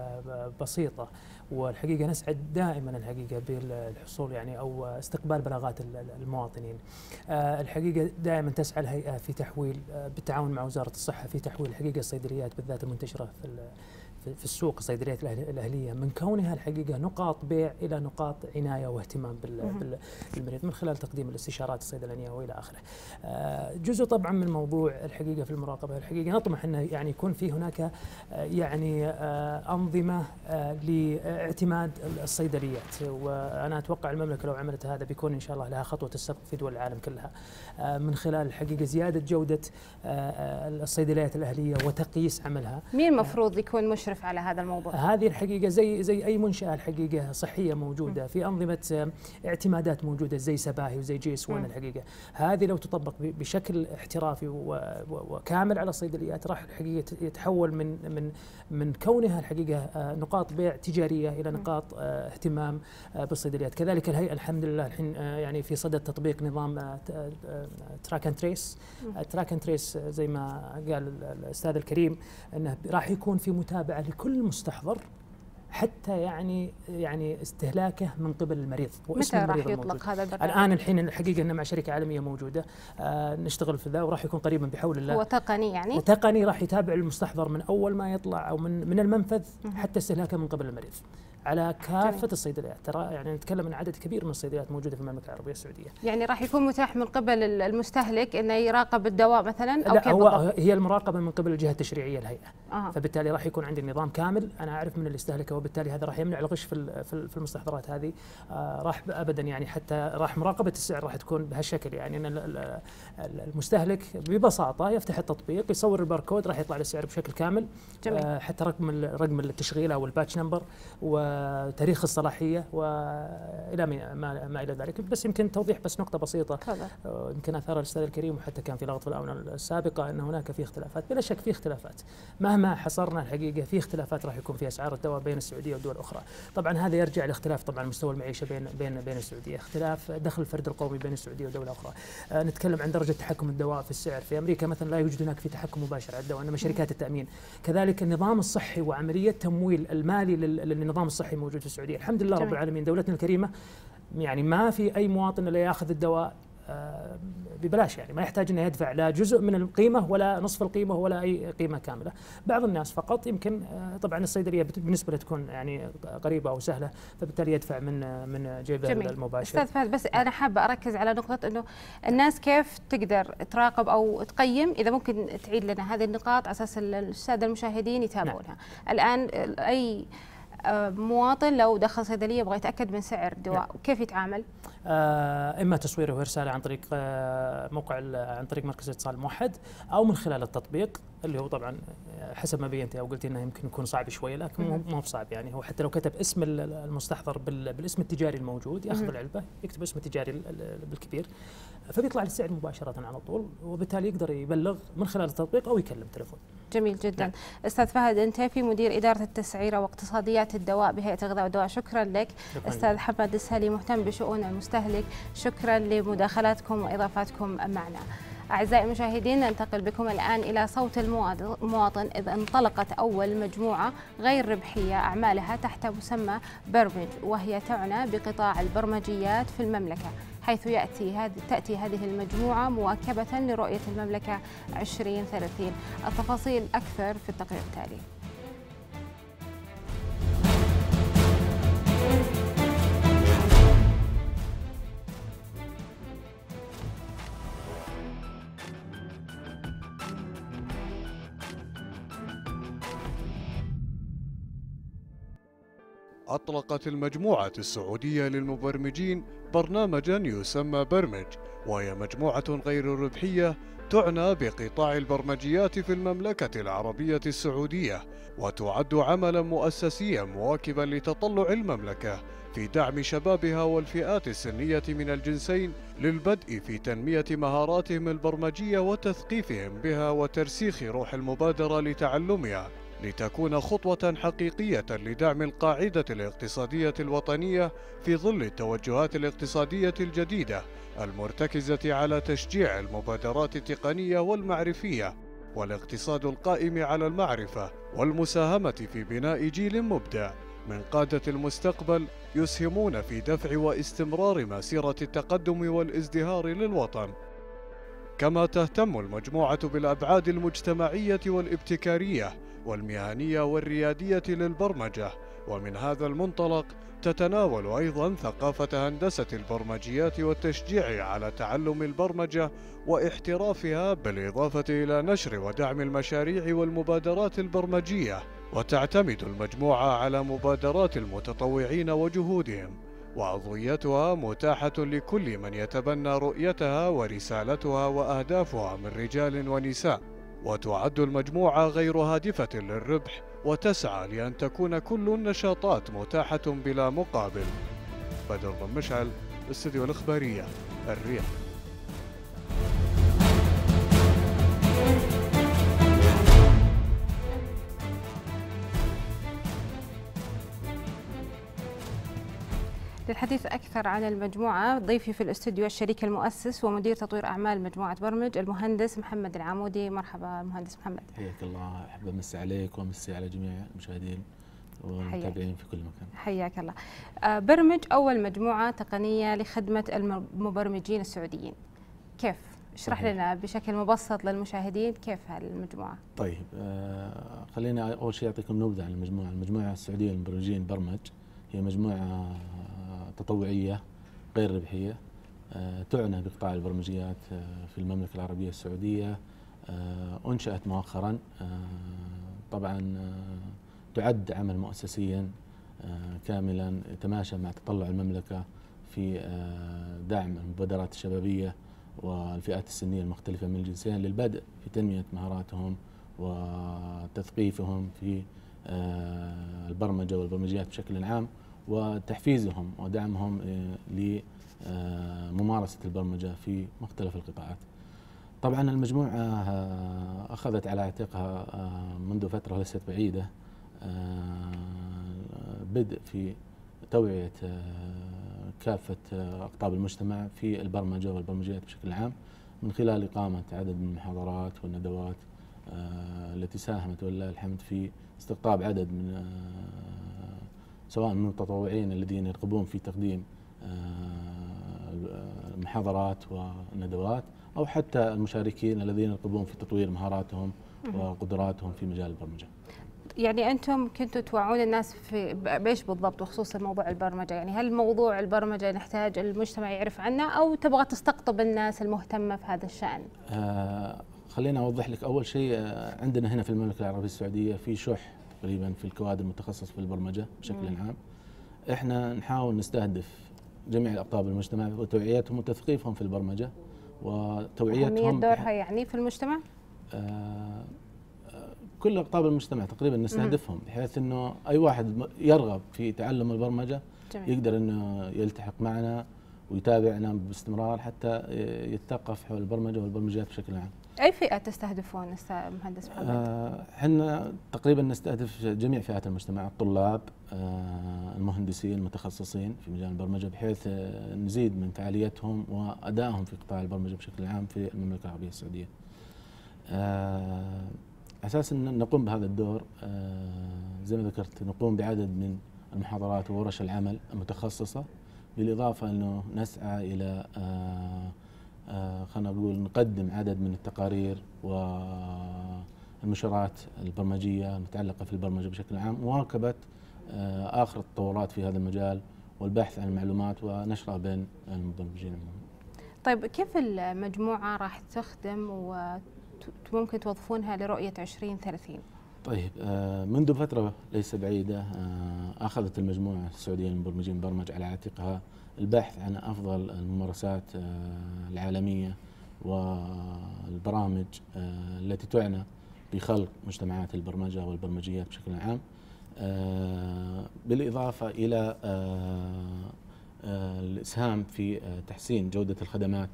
بسيطه، والحقيقه نسعد دائما الحقيقه بالحصول يعني او استقبال بلاغات المواطنين. آه الحقيقه دائما تسعى الهيئه في تحويل آه بالتعاون مع وزاره الصحه في تحويل الحقيقه الصيدليات بالذات المنتشره في في السوق، الصيدليات الأهلية، من كونها الحقيقة نقاط بيع إلى نقاط عناية واهتمام بالمريض من خلال تقديم الاستشارات الصيدلانية وإلى آخره. جزء طبعا من الموضوع الحقيقة في المراقبة، الحقيقة نطمح أنه يعني يكون في هناك يعني أنظمة لاعتماد الصيدليات، وأنا أتوقع المملكة لو عملت هذا بيكون إن شاء الله لها خطوة السبق في دول العالم كلها، من خلال الحقيقة زيادة جودة الصيدليات الأهلية وتقييس عملها. مين المفروض يكون مشرف على هذا الموضوع؟ هذه الحقيقة زي زي أي منشأة الحقيقة صحية موجودة، في أنظمة اعتمادات موجودة زي سباهي وزي جي اس ون. الحقيقة هذه لو تطبق بشكل احترافي وكامل على الصيدليات راح الحقيقة يتحول من من من كونها الحقيقة نقاط بيع تجارية إلى نقاط اهتمام بالصيدليات. كذلك الهيئة الحمد لله الحين يعني في صدد تطبيق نظام تراك اند تريس. تراك اند تريس زي ما قال الأستاذ الكريم أنه راح يكون في متابعة لكل مستحضر حتى يعني يعني استهلاكه من قبل المريض واسم المريض. متى راح يطلق هذا البرنامج؟ الآن الحين الحقيقة أنه مع شركة عالمية موجودة آه نشتغل في ذا، وراح يكون قريبا بحول الله. هو تقني يعني؟ تقني راح يتابع المستحضر من أول ما يطلع أو من من المنفذ حتى استهلاكه من قبل المريض على كافة جميل. الصيدليات. ترى يعني نتكلم عن عدد كبير من الصيدليات موجودة في المملكة العربية السعودية. يعني راح يكون متاح من قبل المستهلك انه يراقب الدواء مثلا او لا كيف هو بالضبط؟ هي المراقبة من قبل الجهة التشريعية الهيئة. آه. فبالتالي راح يكون عندي نظام كامل انا اعرف من اللي استهلكه، وبالتالي هذا راح يمنع الغش في في المستحضرات هذه. آه راح ابدا يعني حتى راح مراقبة السعر راح تكون بهالشكل، يعني ان المستهلك ببساطة يفتح التطبيق يصور الباركود راح يطلع له السعر بشكل كامل. جميل. آه حتى رقم رقم التشغيل او الباتش نمبر، و وتاريخ الصلاحيه والى ما ما الى ذلك. بس يمكن توضيح بس نقطه بسيطه يمكن اثارها الاستاذ الكريم وحتى كان في لغط في الاونه السابقه ان هناك في اختلافات. بلا شك في اختلافات مهما حصرنا الحقيقه، في اختلافات راح يكون في اسعار الدواء بين السعوديه والدول الاخرى. طبعا هذا يرجع لاختلاف طبعا مستوى المعيشه بين بين بين السعوديه، اختلاف دخل الفرد القومي بين السعوديه ودوله اخرى. آه نتكلم عن درجه تحكم الدواء في السعر. في امريكا مثلا لا يوجد هناك في تحكم مباشر على الدواء، انما شركات التامين. كذلك النظام الصحي وعمليه التمويل المالي للنظام الصحي موجود في السعوديه. الحمد لله رب العالمين، دولتنا الكريمه يعني ما في اي مواطن اللي ياخذ الدواء ببلاش، يعني ما يحتاج انه يدفع لا جزء من القيمه ولا نصف القيمه ولا اي قيمه كامله. بعض الناس فقط يمكن طبعا الصيدليه بالنسبه له تكون يعني قريبه او سهله، فبالتالي يدفع من من جيبه المباشر. استاذ فهد، بس انا حابه اركز على نقطه انه الناس كيف تقدر تراقب او تقيم، اذا ممكن تعيد لنا هذه النقاط على اساس الساده المشاهدين يتابعونها. نعم. الان اي مواطن لو دخل صيدليه يبغى يتاكد من سعر الدواء، نعم. كيف يتعامل؟ آه اما تصويره وارساله عن طريق آه موقع عن طريق مركز الاتصال الموحد، او من خلال التطبيق اللي هو طبعا حسب ما بينتي او قلتي انه يمكن يكون صعب شويه، لكن مو مو بصعب. يعني هو حتى لو كتب اسم المستحضر بالاسم التجاري الموجود، ياخذ العلبه يكتب اسم التجاري بالكبير، فبيطلع السعر مباشره على طول، وبالتالي يقدر يبلغ من خلال التطبيق او يكلم تليفون. جميل جدا. نعم. استاذ فهد انتافي، مدير اداره التسعيره واقتصاديات الدواء بهيئه الغذاء والدواء، شكرا لك. استاذ حمد السهلي، مهتم بشؤون المستهلك، شكرا لمداخلاتكم واضافاتكم معنا. أعزائي المشاهدين، ننتقل بكم الآن إلى صوت المواطن، إذ انطلقت أول مجموعة غير ربحية أعمالها تحت مسمى برمج، وهي تعنى بقطاع البرمجيات في المملكة، حيث يأتي هذه تأتي هذه المجموعة مواكبة لرؤية المملكة عشرين ثلاثين. التفاصيل أكثر في التقرير التالي. أطلقت المجموعة السعودية للمبرمجين برنامجا يسمى برمج، وهي مجموعة غير ربحية تعنى بقطاع البرمجيات في المملكة العربية السعودية، وتعد عملا مؤسسيا مواكبا لتطلع المملكة في دعم شبابها والفئات السنية من الجنسين للبدء في تنمية مهاراتهم البرمجية وتثقيفهم بها وترسيخ روح المبادرة لتعلمها، لتكون خطوة حقيقية لدعم القاعدة الاقتصادية الوطنية في ظل التوجهات الاقتصادية الجديدة المرتكزة على تشجيع المبادرات التقنية والمعرفية والاقتصاد القائم على المعرفة والمساهمة في بناء جيل مبدع من قادة المستقبل يسهمون في دفع واستمرار مسيرة التقدم والازدهار للوطن. كما تهتم المجموعة بالأبعاد المجتمعية والابتكارية والمهنية والريادية للبرمجة، ومن هذا المنطلق تتناول أيضا ثقافة هندسة البرمجيات والتشجيع على تعلم البرمجة واحترافها، بالإضافة إلى نشر ودعم المشاريع والمبادرات البرمجية. وتعتمد المجموعة على مبادرات المتطوعين وجهودهم، وعضويتها متاحة لكل من يتبنى رؤيتها ورسالتها وأهدافها من رجال ونساء. وتعد المجموعة غير هادفة للربح، وتسعى لأن تكون كل النشاطات متاحة بلا مقابل. بدر بن مشعل، استوديو الإخبارية، الرياض. للحديث أكثر عن المجموعة، ضيفي في الاستوديو الشريك المؤسس ومدير تطوير أعمال مجموعة برمج، المهندس محمد العامودي. مرحبا مهندس محمد. حياك الله، أحب أمسي عليك وأمسي على جميع المشاهدين والمتابعين في كل مكان. حياك الله. برمج أول مجموعة تقنية لخدمة المبرمجين السعوديين، كيف؟ اشرح لنا بشكل مبسط للمشاهدين كيف هالمجموعة. طيب آه خلينا أول شيء أعطيكم نبذة عن المجموعة. المجموعة السعودية للمبرمجين برمج هي مجموعة تطوعية غير ربحية آه تعنى بقطاع البرمجيات آه في المملكة العربية السعودية. آه أنشأت مؤخرا، آه طبعا آه تعد عمل مؤسسيا آه كاملا يتماشى مع تطلع المملكة في آه دعم المبادرات الشبابية والفئات السنية المختلفة من الجنسين للبدء في تنمية مهاراتهم وتثقيفهم في البرمجة والبرمجيات بشكل عام، وتحفيزهم ودعمهم لممارسة البرمجة في مختلف القطاعات. طبعا المجموعة أخذت على عاتقها منذ فترة ليست بعيدة بدء في توعية كافة أقطاب المجتمع في البرمجة والبرمجيات بشكل عام، من خلال إقامة عدد من المحاضرات والندوات التي ساهمت ولله الحمد في استقطاب عدد من سواء من المتطوعين الذين يرغبون في تقديم محاضرات وندوات، أو حتى المشاركين الذين يرغبون في تطوير مهاراتهم وقدراتهم في مجال البرمجة. يعني أنتم كنتوا توعون الناس في بإيش بالضبط بخصوص الموضوع البرمجة؟ يعني هل موضوع البرمجة نحتاج المجتمع يعرف عنه، أو تبغى تستقطب الناس المهتمة في هذا الشأن؟ آه خلينا أوضح لك. أول شيء آه عندنا هنا في المملكة العربية السعودية في شح تقريبا في الكوادر المتخصصة في البرمجة بشكل مم. عام. إحنا نحاول نستهدف جميع الأقطاب المجتمع وتوعيتهم وتثقيفهم في البرمجة وتوعيتهم. أهمية دورها يعني في المجتمع؟ آه كل أقطاب المجتمع تقريبا نستهدفهم، بحيث أنه أي واحد يرغب في تعلم البرمجة جميل. يقدر أنه يلتحق معنا ويتابعنا باستمرار حتى يتثقف حول البرمجة والبرمجيات بشكل عام. أي فئة تستهدفون مهندس محمد؟ احنا آه تقريبا نستهدف جميع فئات المجتمع، الطلاب، آه المهندسين، المتخصصين في مجال البرمجة، بحيث آه نزيد من فعاليتهم وأدائهم في قطاع البرمجة بشكل عام في المملكة العربية السعودية. آه أساس أن نقوم بهذا الدور زي ما ذكرت، نقوم بعدد من المحاضرات وورش العمل المتخصصة، بالإضافة أنه نسعى إلى خلينا نقول نقدم عدد من التقارير والمنشورات البرمجية المتعلقة في البرمجة بشكل عام، مواكبة آخر التطورات في هذا المجال والبحث عن المعلومات ونشرها بين المبرمجين. طيب كيف المجموعة راح تخدم و ممكن توظفونها لرؤية عشرين ثلاثين؟ طيب منذ فترة ليس بعيدة أخذت المجموعة السعودية للمبرمجين برمج على عاتقها البحث عن أفضل الممارسات العالمية والبرامج التي تعنى بخلق مجتمعات البرمجة والبرمجيات بشكل عام، بالإضافة إلى الإسهام في تحسين جودة الخدمات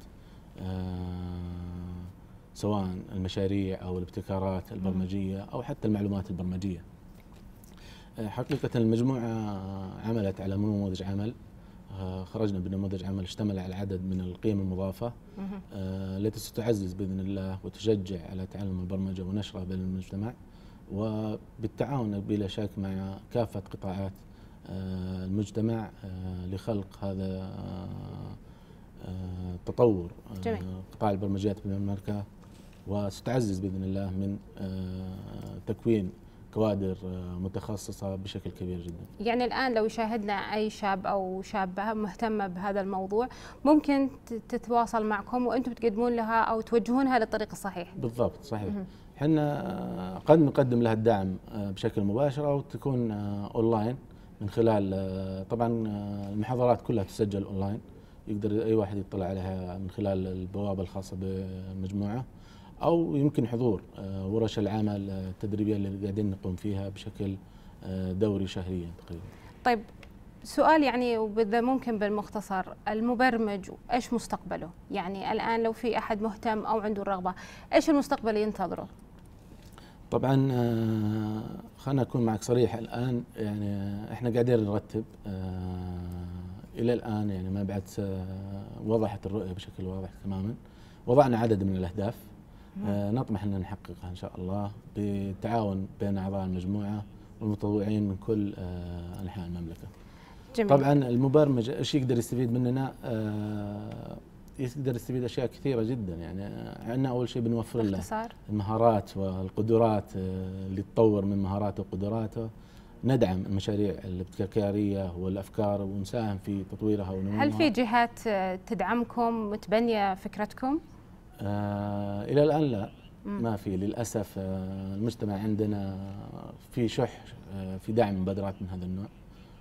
سواء المشاريع أو الابتكارات البرمجية أو حتى المعلومات البرمجية. حقيقة المجموعة عملت على نموذج عمل، خرجنا بنموذج عمل اشتمل على عدد من القيم المضافة التي ستعزز بإذن الله وتشجع على تعلم البرمجة ونشرها بين المجتمع، وبالتعاون بلا شك مع كافة قطاعات المجتمع لخلق هذا التطور قطاع البرمجيات بالمملكة، وستعزز بإذن الله من تكوين كوادر متخصصة بشكل كبير جدا. يعني الآن لو يشاهدنا أي شاب أو شابة مهتمة بهذا الموضوع ممكن تتواصل معكم وأنتم تقدمون لها أو توجهونها للطريق الصحيح. بالضبط صحيح. احنا قد نقدم لها الدعم بشكل مباشر أو تكون أونلاين من خلال، طبعا المحاضرات كلها تسجل أونلاين، يقدر أي واحد يطلع عليها من خلال البوابة الخاصة بالمجموعة، أو يمكن حضور ورش العمل التدريبية اللي قاعدين نقوم فيها بشكل دوري شهريا تقريبا. طيب سؤال يعني وبذا ممكن بالمختصر، المبرمج ايش مستقبله؟ يعني الآن لو في أحد مهتم أو عنده الرغبة ايش المستقبل ينتظره؟ طبعا خلنا أكون معك صريح، الآن يعني احنا قاعدين نرتب إلى الآن، يعني ما بعد وضحت الرؤية بشكل واضح تماما، وضعنا عدد من الأهداف آه نطمح أن نحققها إن شاء الله بالتعاون بين أعضاء المجموعة والمتطوعين من كل آه أنحاء المملكة. جميل. طبعا المبرمج إيش يقدر يستفيد مننا؟ آه يقدر يستفيد أشياء كثيرة جدا، يعني عندنا أول شيء بنوفر له المهارات والقدرات آه اللي تطور من مهاراته وقدراته، ندعم المشاريع الابتكارية والأفكار ونساهم في تطويرها ونموها. هل في جهات تدعمكم متبنية فكرتكم؟ آه إلى الآن لا، مم. ما في للأسف. آه المجتمع عندنا في شح آه في دعم مبادرات من هذا النوع،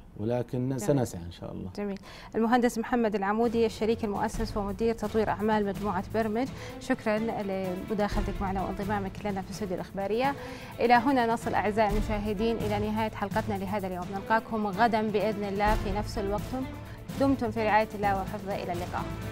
ولكن جميل. سنسعى إن شاء الله. جميل. المهندس محمد العمودي، الشريك المؤسس ومدير تطوير أعمال مجموعة برمج، شكرا لمداخلتك معنا وانضمامك لنا في الاستوديو الإخبارية. إلى هنا نصل أعزائي المشاهدين إلى نهاية حلقتنا لهذا اليوم، نلقاكم غدا بإذن الله في نفس الوقت. دمتم في رعاية الله وحفظه، إلى اللقاء.